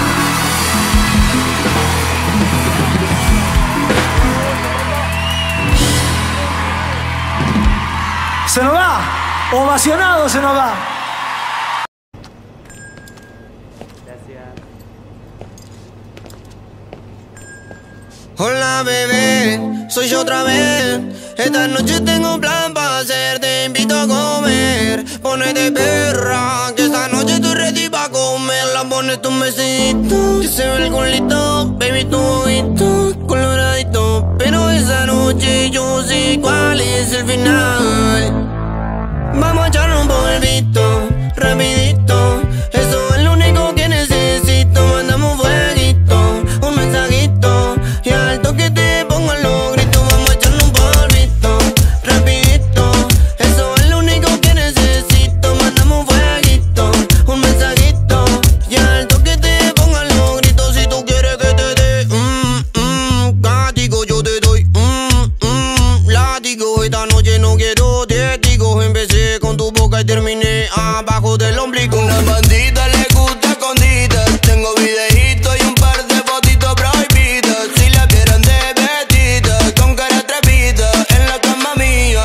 Se nos va. Ovacionado se nos va. Hola bebé, soy yo otra vez. Esta noche tengo un plan para hacer. Te invito a comer. Ponete perra, que esta noche estoy ready pa' comerla. Ponete un besito, que se ve el culito. Baby, tu ojito, coloradito. Pero esa noche yo sé cuál es el final. Vamos a echarle un polvito, rapidito. Eso es lo único que necesito. Mandamos un fueguito, un mensajito, y al toque te pongo los gritos. Vamos a echarle un polvito, rapidito. Eso es lo único que necesito. Mandamos un fueguito, un mensajito, y al toque te pongo los gritos. Si tú quieres que te dé mmm, mmm, látigo, yo te doy mmm, mmm, látigo. Esta noche no quiero testigos. Empecé con tu boca y terminé abajo del ombligo. Una bandita le gusta escondida. Tengo videitos y un par de fotitos prohibidas. Si la vieran de vestida, con cara atrevida, en la cama mía,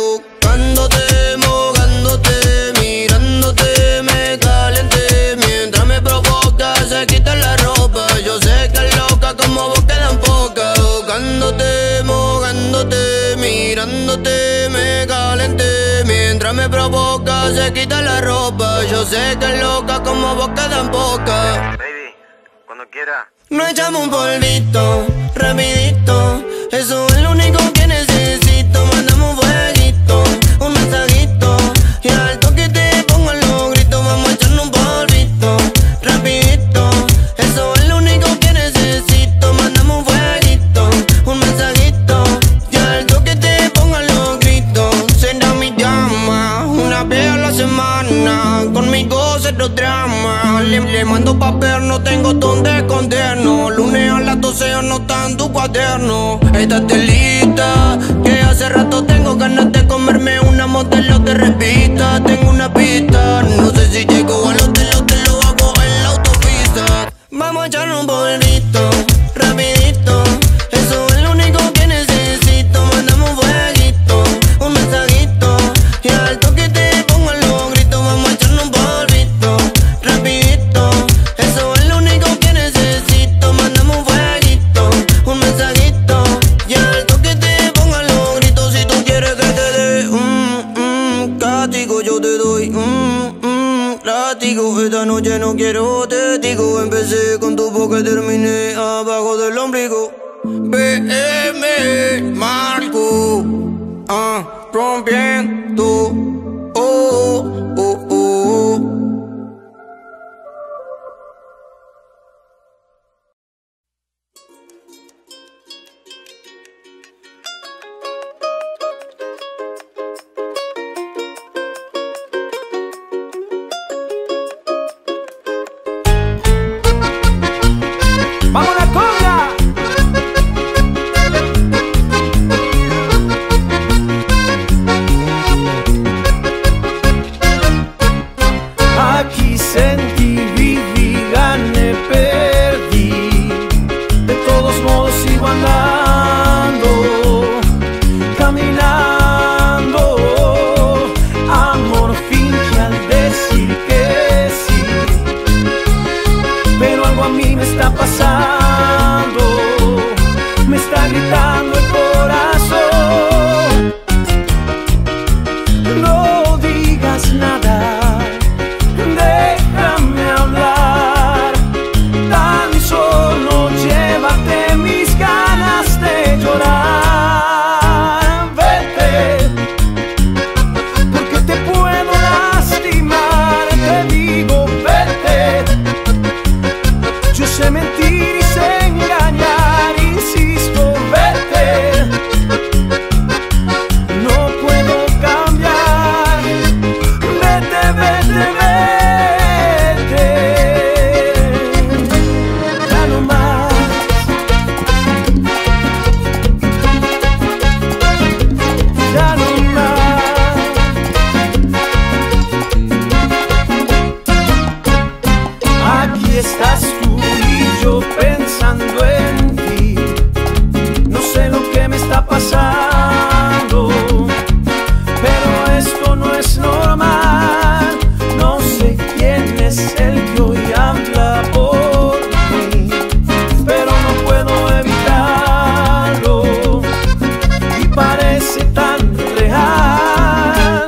tocándote, mojándote, mirándote, me calenté. Mientras me provoca, se quita la ropa. Yo sé que es loca, como vos quedan pocas. Tocándote, mojándote, mirándote, me calenté. Mientras me provoca, se quita la ropa. Yo sé que es loca, como vos quedan pocas. Baby, cuando quiera. Nos echamos un polvito, rapidito. Eso es lo único que necesito. Mandamos un fueguito, un mensajito, y al toque te pongo los gritos. Vamos a echarnos un polvito, rapidito. Eso es lo único que necesito. Mandamos un fueguito, un mensajito, y al toque te pongo los gritos. Será mi llama, una vez a la semana. Conmigo cero drama. Le, le mando papel, no tengo donde escondernos. Lunes a las doce anota en tu cuaderno. Estate lista, que hace rato tengo ganas de comerme una modelo de revista. Tengo una pista, no sé si llego al hotel o te lo hago en la autopista. Vamos a echarle un polvito, rapidito. Eso es lo único que necesito. Mandamos un fueguito, un mensajito, y al toque te pongo los gritos. Vamos a echarle un polvito, rapidito. Eso es lo único que necesito. Mandamos un fueguito, un mensajito, y al toque te pongo los gritos. Si tú quieres que te dé mmm, mmm, castigo, yo te doy mmm, mmm, látigo. Esta noche no quiero testigo. Empecé empecé, con tu boca terminé abajo del ombligo. B M Marco, ah, rompiendo, oh, oh, oh. ¡Vamos la conga! Aquí sentí, viví, gané, perdí. De todos modos sigo andando, caminando. Amor finge al decir que sí, pero algo a mí me está pasando, me está gritando el corazón. No digas nada, déjame hablar, tan solo llévate mis ganas de llorar. Vete, porque te puedo lastimar, te digo vete. Yo sé mentir y sé engañar, insisto, vete. No puedo cambiar, vete, vete, vete. Ya no más, ya no más. Aquí estás tú y yo pensando en ti. No sé lo que me está pasando, pero esto no es normal. No sé quién es el que hoy habla por mí, pero no puedo evitarlo y parece tan real.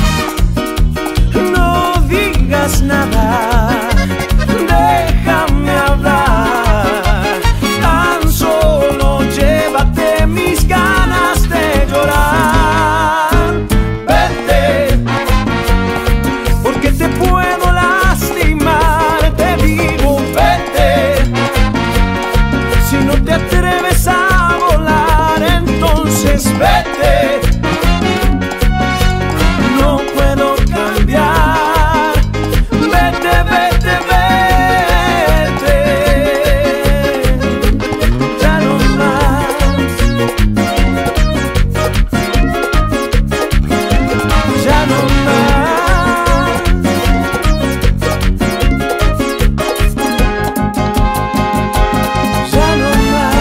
No digas nada, déjame hablar, tan solo llévate mis ganas de llorar. Vete, porque te puedo lastimar, te digo vete. Si no te atreves a volar, entonces vete. No puedo cambiar, vete, vete, vete. Ya no más, ya no más, ya no más.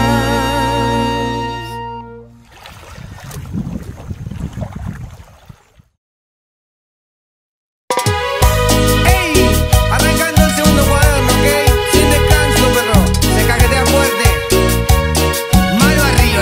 ¡Ey! Arrancando el segundo cuaderno, ¿ok? Sin descanso, perro. Se cajetea fuerte. Mano arriba.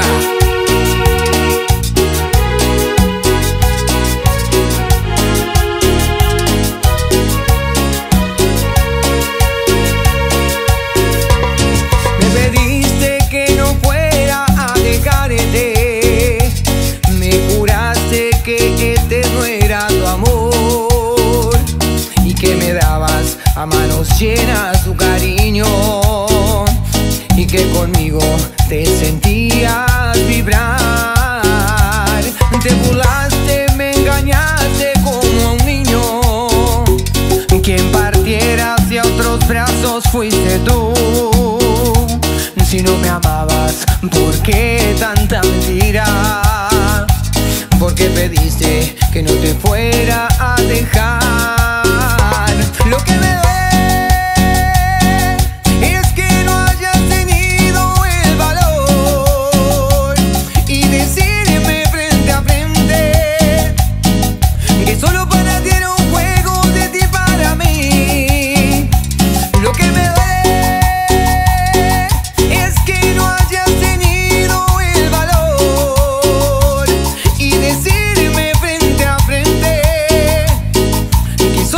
Me pediste que no fuera a dejarte. Me juraste que este no era tu amor y que me dabas a manos llenas tu cariño y que conmigo te sentías vibrar. Te burlaste, me engañaste como a un niño. Quien partiera hacia otros brazos fuiste tú. Si no me amabas, ¿por qué tanta mentira? ¿Por qué pediste que no te fuera a dejar? Lo que me duele es que no hayas tenido el valor y decirme frente a frente que solo para ti era un juego de ti para mí. Lo que me duele es que no hayas tenido el valor y decirme frente a frente que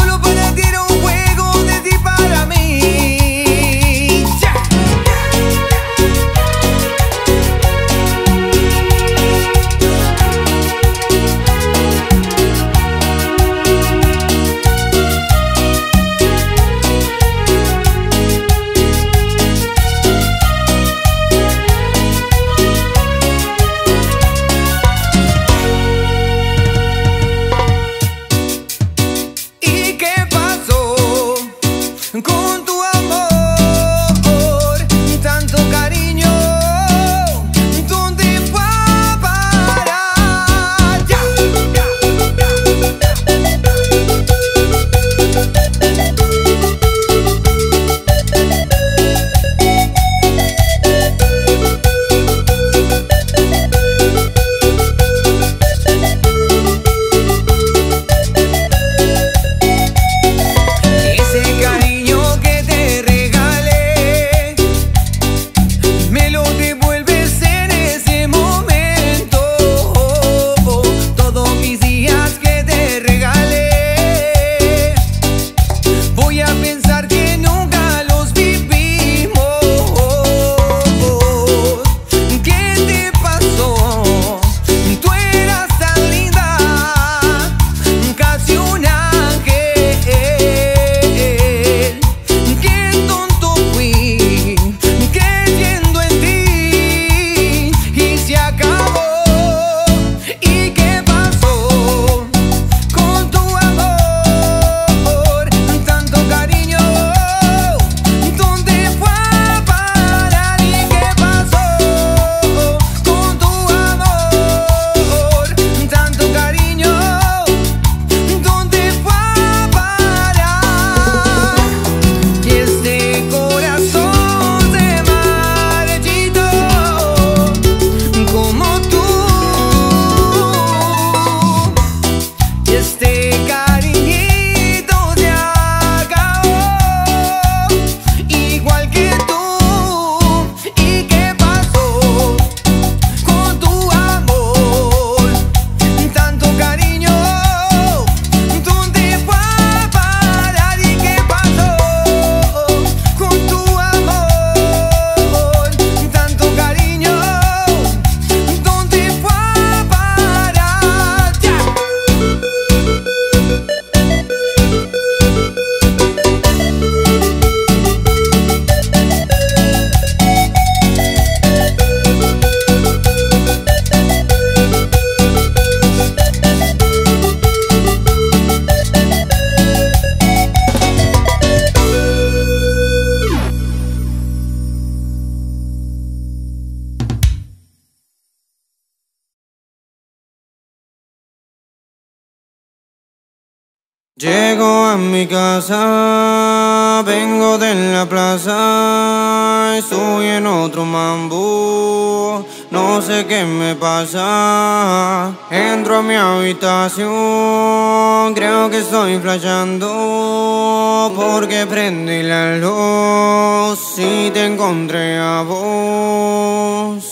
mi casa, vengo de la plaza, estoy en otro mambo, no sé qué me pasa. Entro a mi habitación, creo que estoy flasheando, porque prendí la luz y te encontré a vos.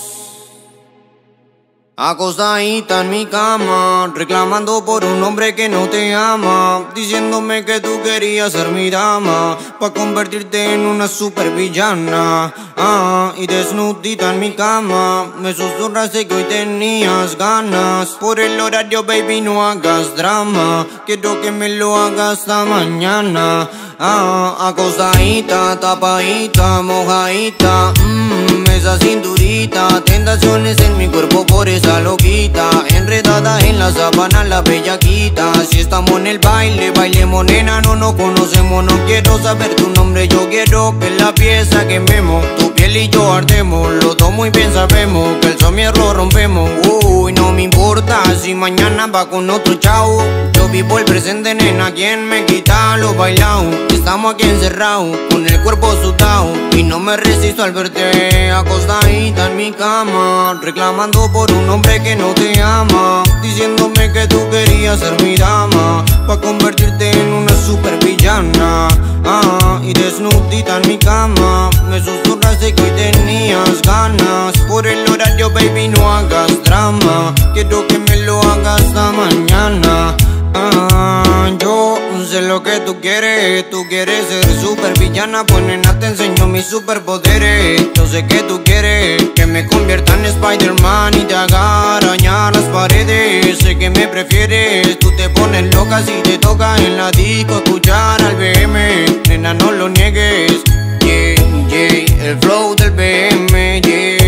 Acostadita en mi cama, reclamando por un hombre que no te ama, diciéndome que tú querías ser mi dama, pa' convertirte en una supervillana. Ah, y desnudita en mi cama, me susurraste que hoy tenías ganas. Por el horario, baby, no hagas drama, quiero que me lo hagas hasta mañana. Ah, acostadita, tapadita, mojadita, mmm, esa cinturita, tentaciones en mi cuerpo por esa loquita, enredada en la sábana la bellaquita. Si estamos en el baile, bailemos nena, no nos conocemos, no quiero saber tu nombre, yo quiero que la pieza quememos, tu piel y yo ardemos, los dos muy bien sabemos que el somierro rompemos. Uy, no me importa si mañana va con otro chao, yo vivo el presente nena, quien me quita lo bailado. Estamos aquí encerrados, con el cuerpo sudado, y no me resisto al verte acostadita en mi cama, reclamando por un hombre que no te ama, diciéndome que tú querías ser mi dama, pa' convertirte en una supervillana. Ah, y desnudita en mi cama, me susurraste que hoy tenías ganas. Por el horario, baby, no hagas drama, quiero que me lo hagas hasta mañana. Ah, yo sé lo que tú quieres, tú quieres ser supervillana, pues nena te enseño mis superpoderes. Yo sé que tú quieres que me convierta en Spider-Man y te haga arañar las paredes. Sé que me prefieres, tú te pones loca si te toca en la disco escuchar al B M. Nena, no lo niegues, yeah, yeah, el flow del B M, yeah.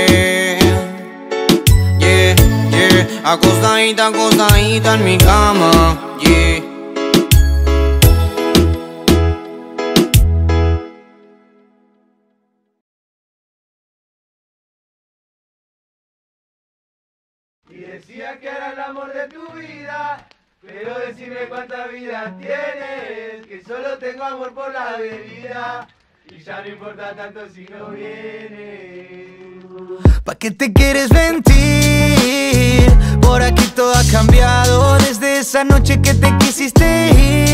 Acostadita, acostadita en mi cama, yeah. Y decía que era el amor de tu vida, pero decime cuántas vidas tienes, que solo tengo amor por la bebida, y ya no importa tanto si no vienes. ¿Pa' qué te quieres mentir? Por aquí todo ha cambiado desde esa noche que te quisiste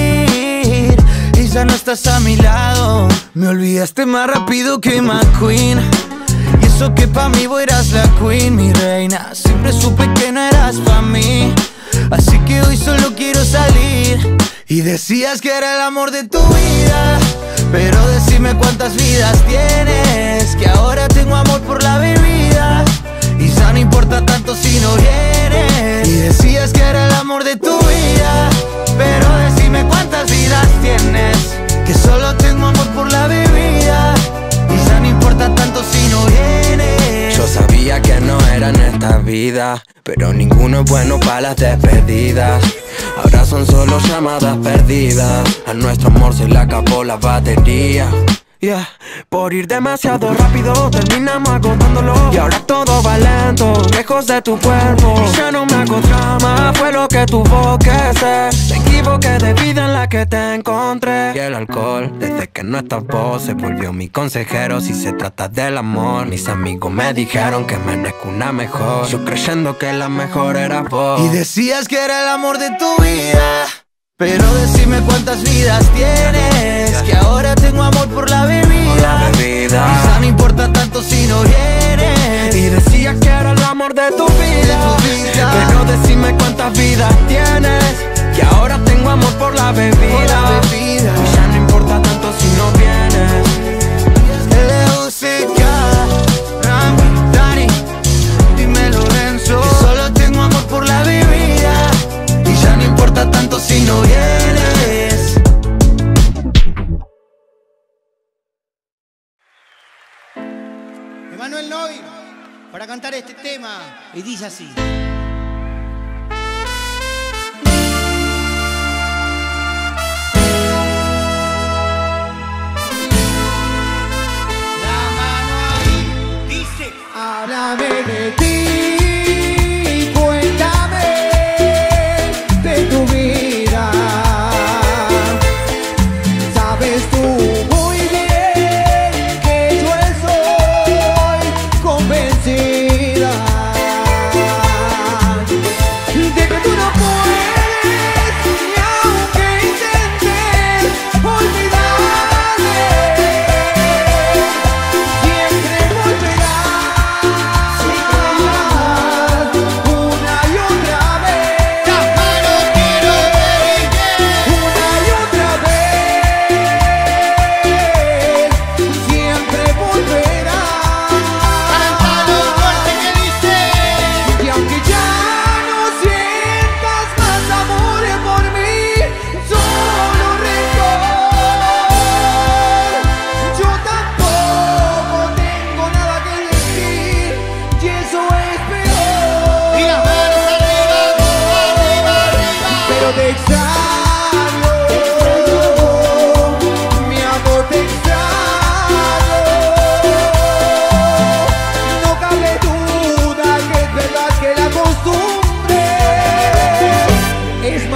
ir, y ya no estás a mi lado. Me olvidaste más rápido que McQueen, y eso que pa' mí vos eras la queen, mi reina. Siempre supe que no eras pa' mí, así que hoy solo quiero salir. Y decías que era el amor de tu vida, pero decime cuántas vidas tienes, que ahora tengo amor por la bebida, y ya no importa tanto si no vienes. Y decías que era el amor de tu vida, pero decime cuántas vidas tienes, que solo tengo amor por la bebida, y ya no importa tanto si no vienes. Yo sabía que no era en esta vida, pero ninguno es bueno para las despedidas. Ahora son solo llamadas perdidas, a nuestro amor se le acabó la batería. Yeah. Por ir demasiado rápido terminamos agotándolo, y ahora todo va lento, lejos de tu cuerpo. Y ya no me hago drama, fue lo que tuvo que ser. Me equivoqué de vida en la que te encontré. Y el alcohol, desde que no estás vos, se volvió mi consejero si se trata del amor. Mis amigos me dijeron que merezco una mejor, yo creyendo que la mejor era vos. Y decías que era el amor de tu vida, pero decime cuántas vidas tienes, que ahora tengo amor por la bebida, y ya no importa tanto si no vienes. Y decías que era el amor de tu vida, pero decime cuántas vidas tienes, que ahora tengo amor por la bebida, y ya no importa tanto si no vienes. L U C K, Ram, Dani, dime Lorenzo, que solo tengo amor por la bebida, y ya no importa tanto si no vienes. Emanuel Noy, para cantar este tema, y dice así. La mano ahí, dice. Háblame de ti, cuéntame de tu vida.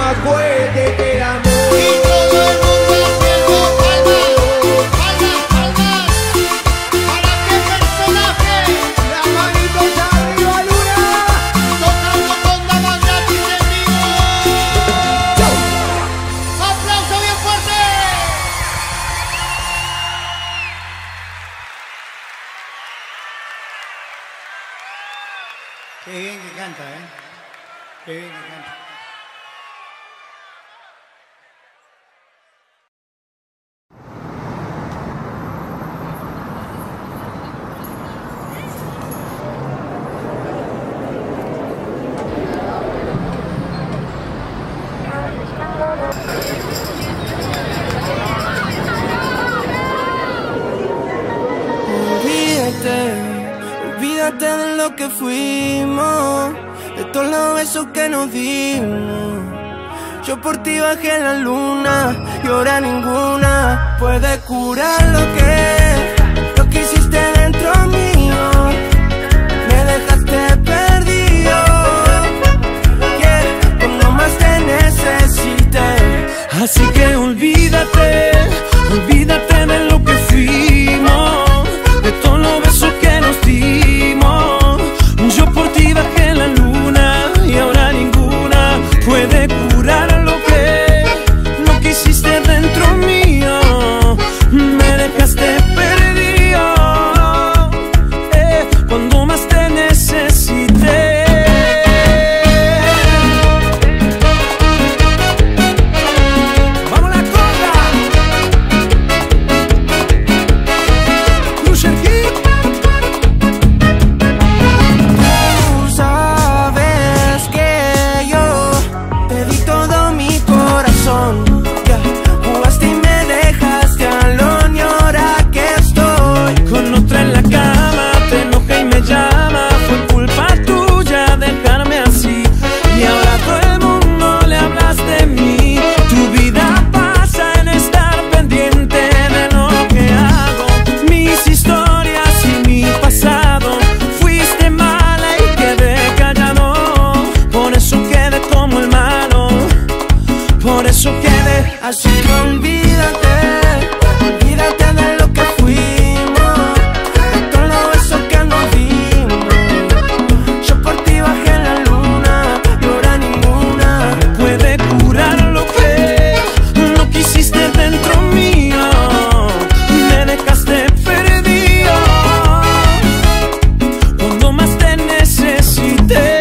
más fuerte que el amor. Y todo el mundo haciendo palmas, palmas, palmas. ¿Para qué personaje? Las manitos arriba, Luna. Tocando con damas gratis en vivo. ¡Un aplauso bien fuerte! Qué bien que canta, ¿eh? Qué bien que canta. Olvídate, olvídate de lo que fuimos, de todos los besos que nos dimos. Yo por ti bajé la luna y ahora ninguna puede curar lo que, lo que hiciste dentro mío. Me dejaste perdido, yeah, cuando más te necesité. Así que olvídate, olvídate de lo que fuimos, de todos los besos que nos dimos. Yo por ti bajé la luna y ahora ninguna puede curar lo que, lo que hiciste dentro mío. Me dejaste perdido, eh, cuando más te necesité. ¡Vamos la conga! Cruiser Hit. Tú sabes que yo te di todo mi corazón, yeah. Jugaste y me dejaste al y ahora que estoy con otra en la cama, te enoja y me llama. Fue culpa tuya dejarme así y ahora todo el mundo le hablas de mí. Tu vida pasa en estar pendiente de lo que hago, mis historias y mi pasado. Fuiste mala y quedé callado, por eso quedé como el malo, por eso quedé. Así que olvídate, olvídate de lo que fuimos, de todos los besos que nos dimos. Yo por ti bajé la luna y ahora ninguna puede curar lo que, lo que hiciste dentro mío. Me dejaste perdido, cuando más te necesité.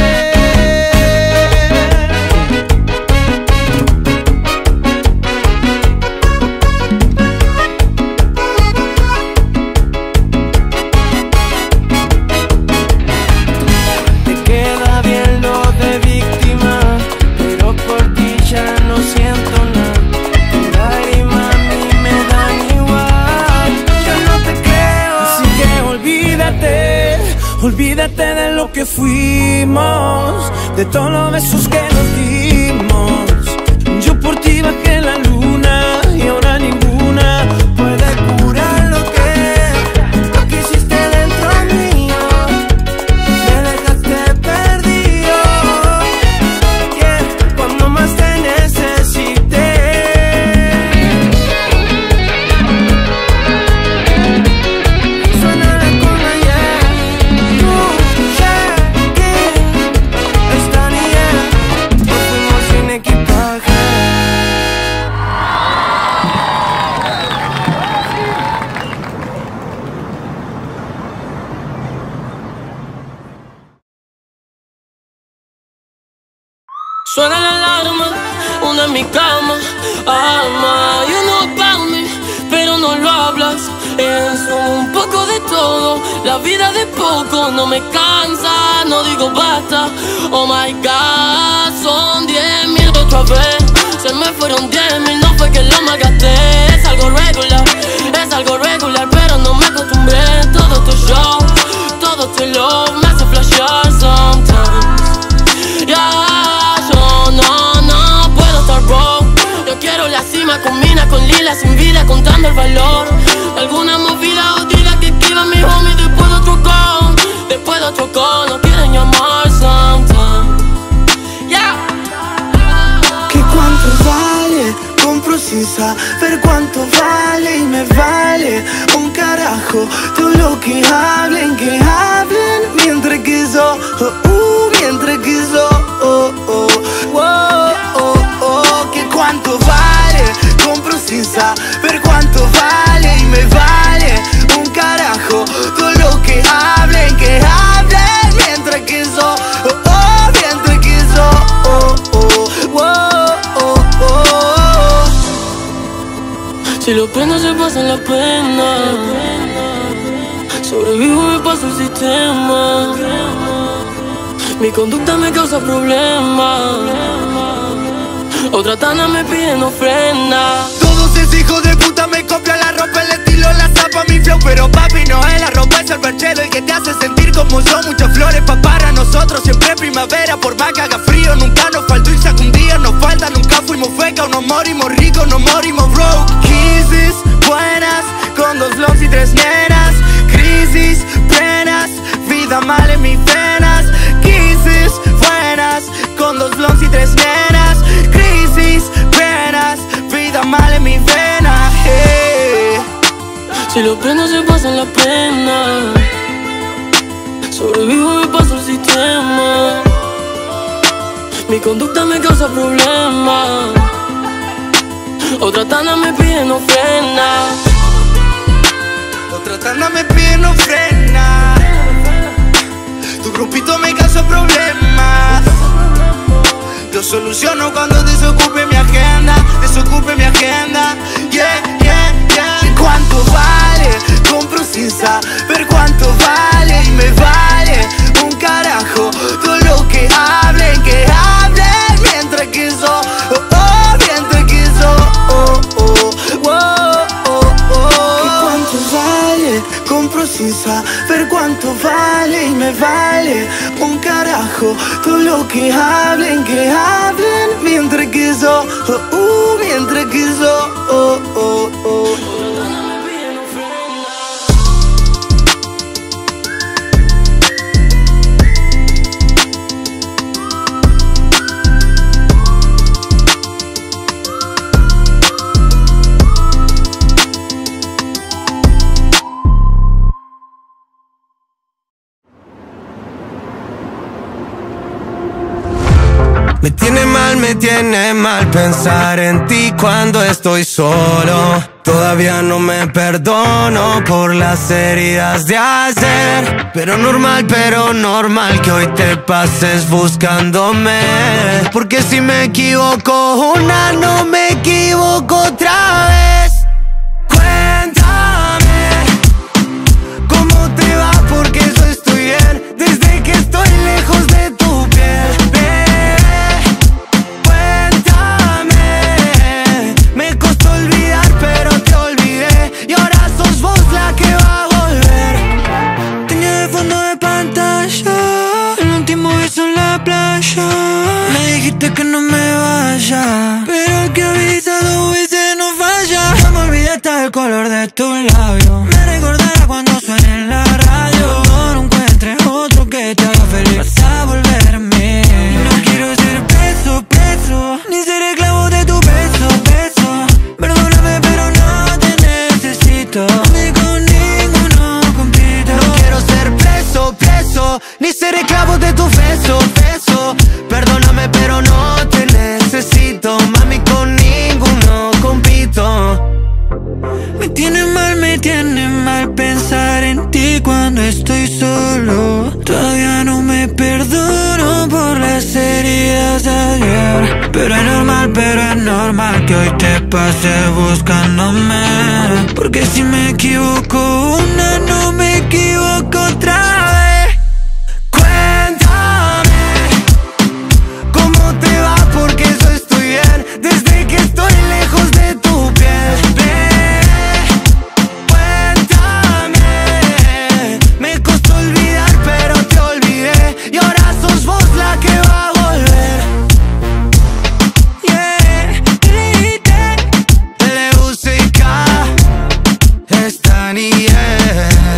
Te queda bien lo de víctima, pero por ti ya no siento nada. Tus lágrimas a mí me dan igual, yo no te creo. Así que olvídate, olvídate de lo que fuimos, de todos los besos que nos dimos. Yo por ti bajé la luna y ahora ninguna puede curar lo que, lo que hiciste dentro mío. Me dejaste perdido, yeah, cuando más te necesité. Suena la conga, yeah. Tú, yeah, yeah. Esta niña, nos fuimos sin equipaje. Suena la alarma, una en mi cama, alma, you know about me, pero no lo hablas. Es un poco de todo, la vida de poco no me cansa, no digo basta. Oh my God, son diez mil otra vez, se me fueron diez mil, no fue que lo malgasté. Es algo regular, es algo regular, pero no me acostumbré. Todo tu show, todo tu love me hace flashear sometimes. Yeah, yo no, no puedo estar broke. Yo quiero la cima, combina con lila, sin vida, contando el valor. Alguna movida o diga que esquiva mi homie, después de otro con, después de otro con, no quieren llamar sometimes. Yeah. sin saber cuánto vale y me vale un carajo todo lo que hablen, que hablen mientras que eso, oh, uh, mientras que eso, oh, oh, oh, oh, oh, que cuánto vale, compro sin saber cuánto vale y me vale un carajo todo lo que hablen, que hablen mientras que eso, oh, oh, mientras que eso, oh, oh, oh, oh, oh. Si los penas se pasan la pena, sobrevivo, me paso el sistema. Mi conducta me causa problemas. Otra tana me pide no frena. Todos esos hijos de puta me copian la ropa, el estilo, la zapa, mi flow. Pero papi no es la ropa, es el perchero el que te hace sentir como son. Muchas flores pa' para nosotros, siempre primavera. Por más que haga frío, nunca nos faltó y saca un día. Nos falta, nunca fuimos feca, o nos morimos ricos, nos morimos broke. Kisses buenas, con dos vlogs y tres nenas. Crisis, penas, vida mal en mis venas. Kisses buenas, con dos vlogs y tres nenas. Crisis, penas, vida mal en mis venas, hey. Si los penas se pasan la pena, sobrevivo, me paso el sistema. Mi conducta me causa problemas. Otra tanda me pide no frena. Otra tanda me pide no frena. Tu grupito me causa problemas. Yo soluciono cuando desocupe mi agenda, desocupe mi agenda, yeah, yeah, yeah. ¿Cuánto vale? Compro sin saber cuánto vale y me vale un carajo todo lo que hablen, que hablen mientras que eso, oh, oh, mientras que eso, oh, oh, oh, oh, oh. ¿Y cuánto vale? Compro sin saber cuánto vale y me vale un carajo todo lo que hablen, que hablen mientras que eso, oh, uh, mientras que eso, oh, oh, oh. Me tiene mal, me tiene mal pensar en ti cuando estoy solo. Todavía no me perdono por las heridas de ayer. Pero normal, pero normal que hoy te pases buscándome. Porque si me equivoco una, no me equivoco otra vez. Cuéntame cómo te va, porque yo estoy bien desde que estoy lejos de tu piel. Me dijiste que no me vaya, pero el que avisa dos veces no falla. No me olvidaste del color de tu labio. Me recordarás cuando suene en la radio. No encuentres otro que te haga feliz. Vas a volver a mí. No quiero ser preso, preso, ni ser esclavo de tu beso, beso. Perdóname pero no te necesito. Ni con ninguno compito. No quiero ser preso, preso, ni ser esclavo de tu beso, beso. Perdóname pero no te necesito. Mami, con ninguno compito. Me tiene mal, me tiene mal pensar en ti cuando estoy solo. Todavía no me perdono por las heridas de ayer. Pero es normal, pero es normal que hoy te pase buscándome. Porque si me equivoco una, no me equivoco otra vez. Cuéntame cómo te va, porque yo estoy bien desde que estoy lejos de tu piel. Yeah.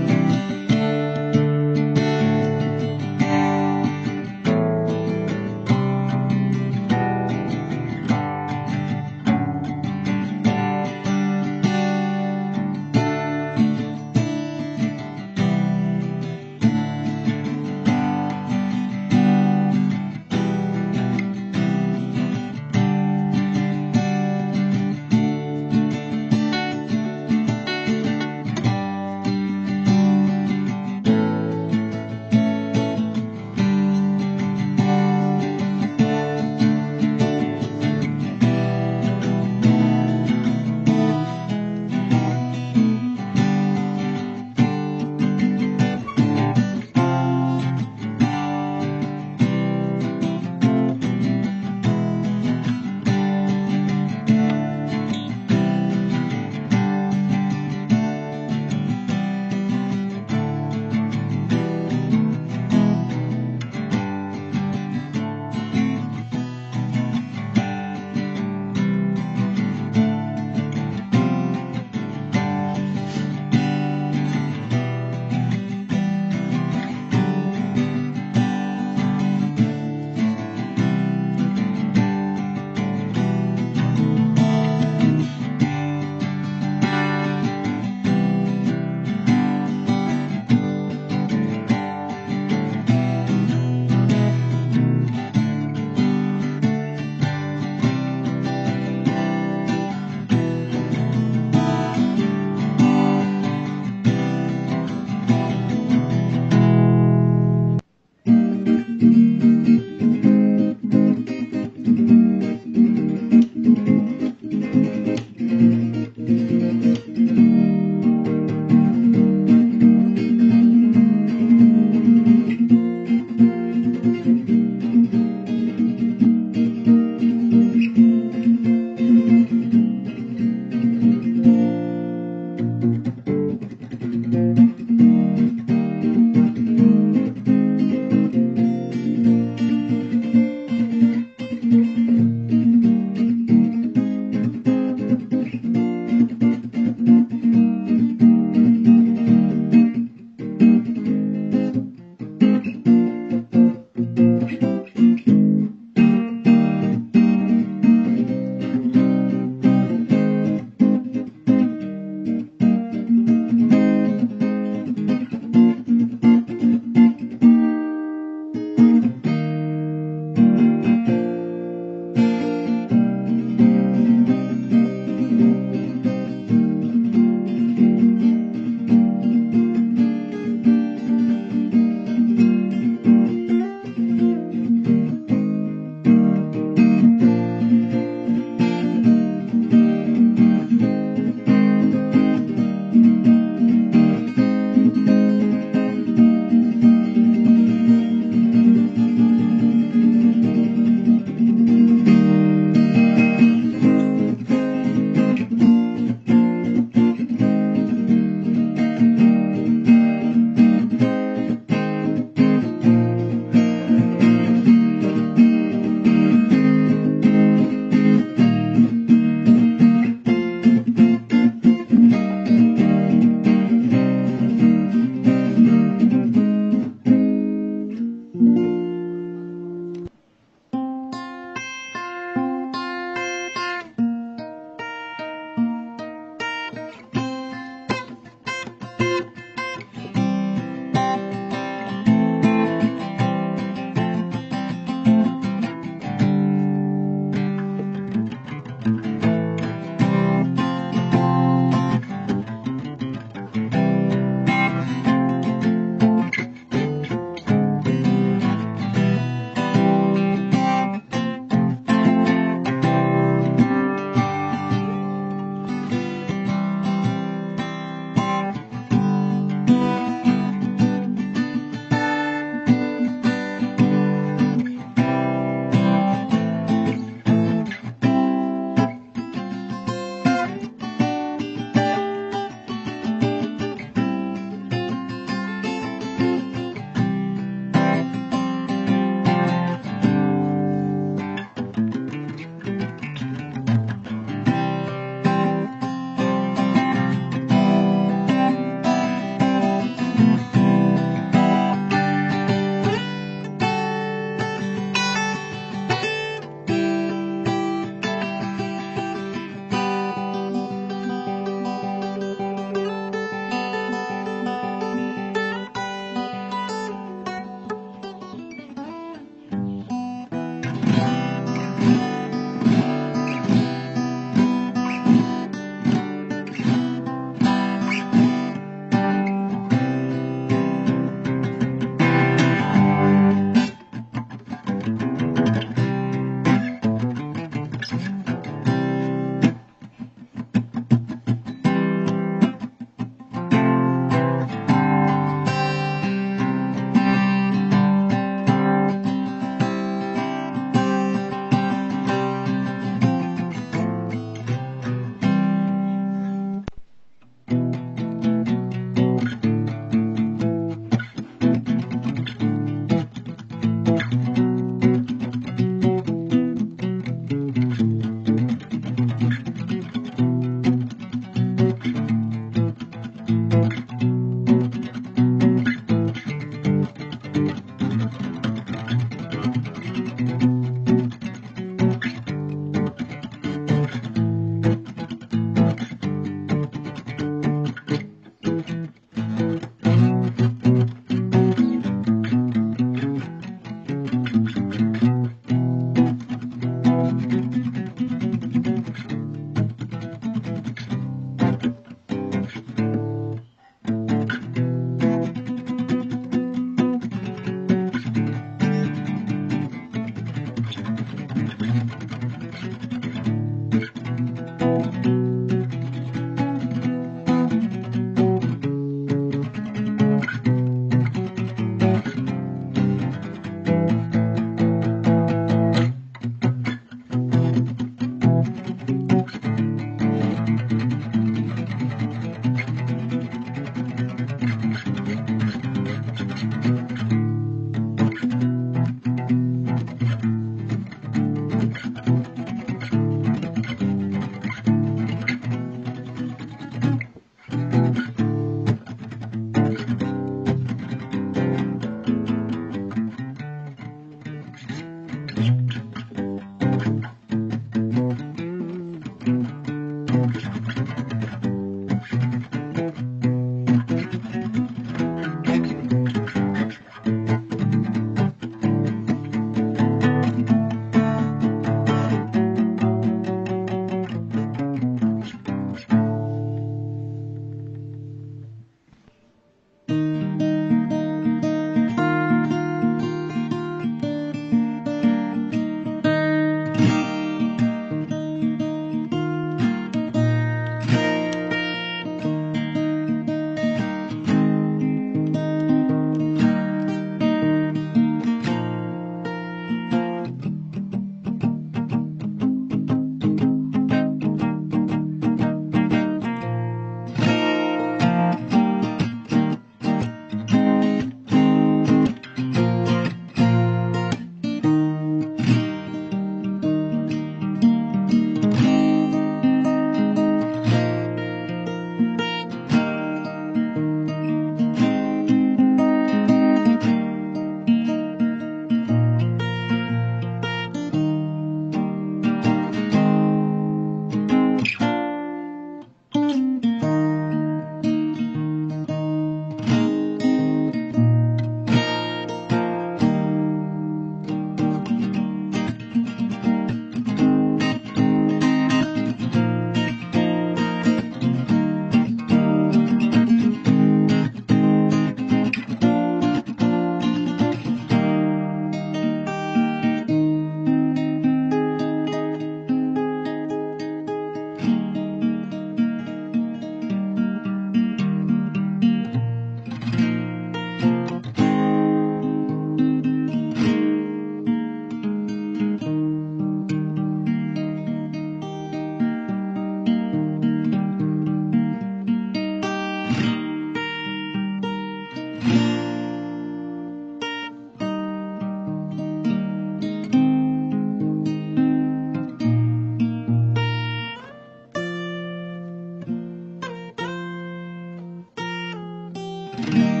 Park.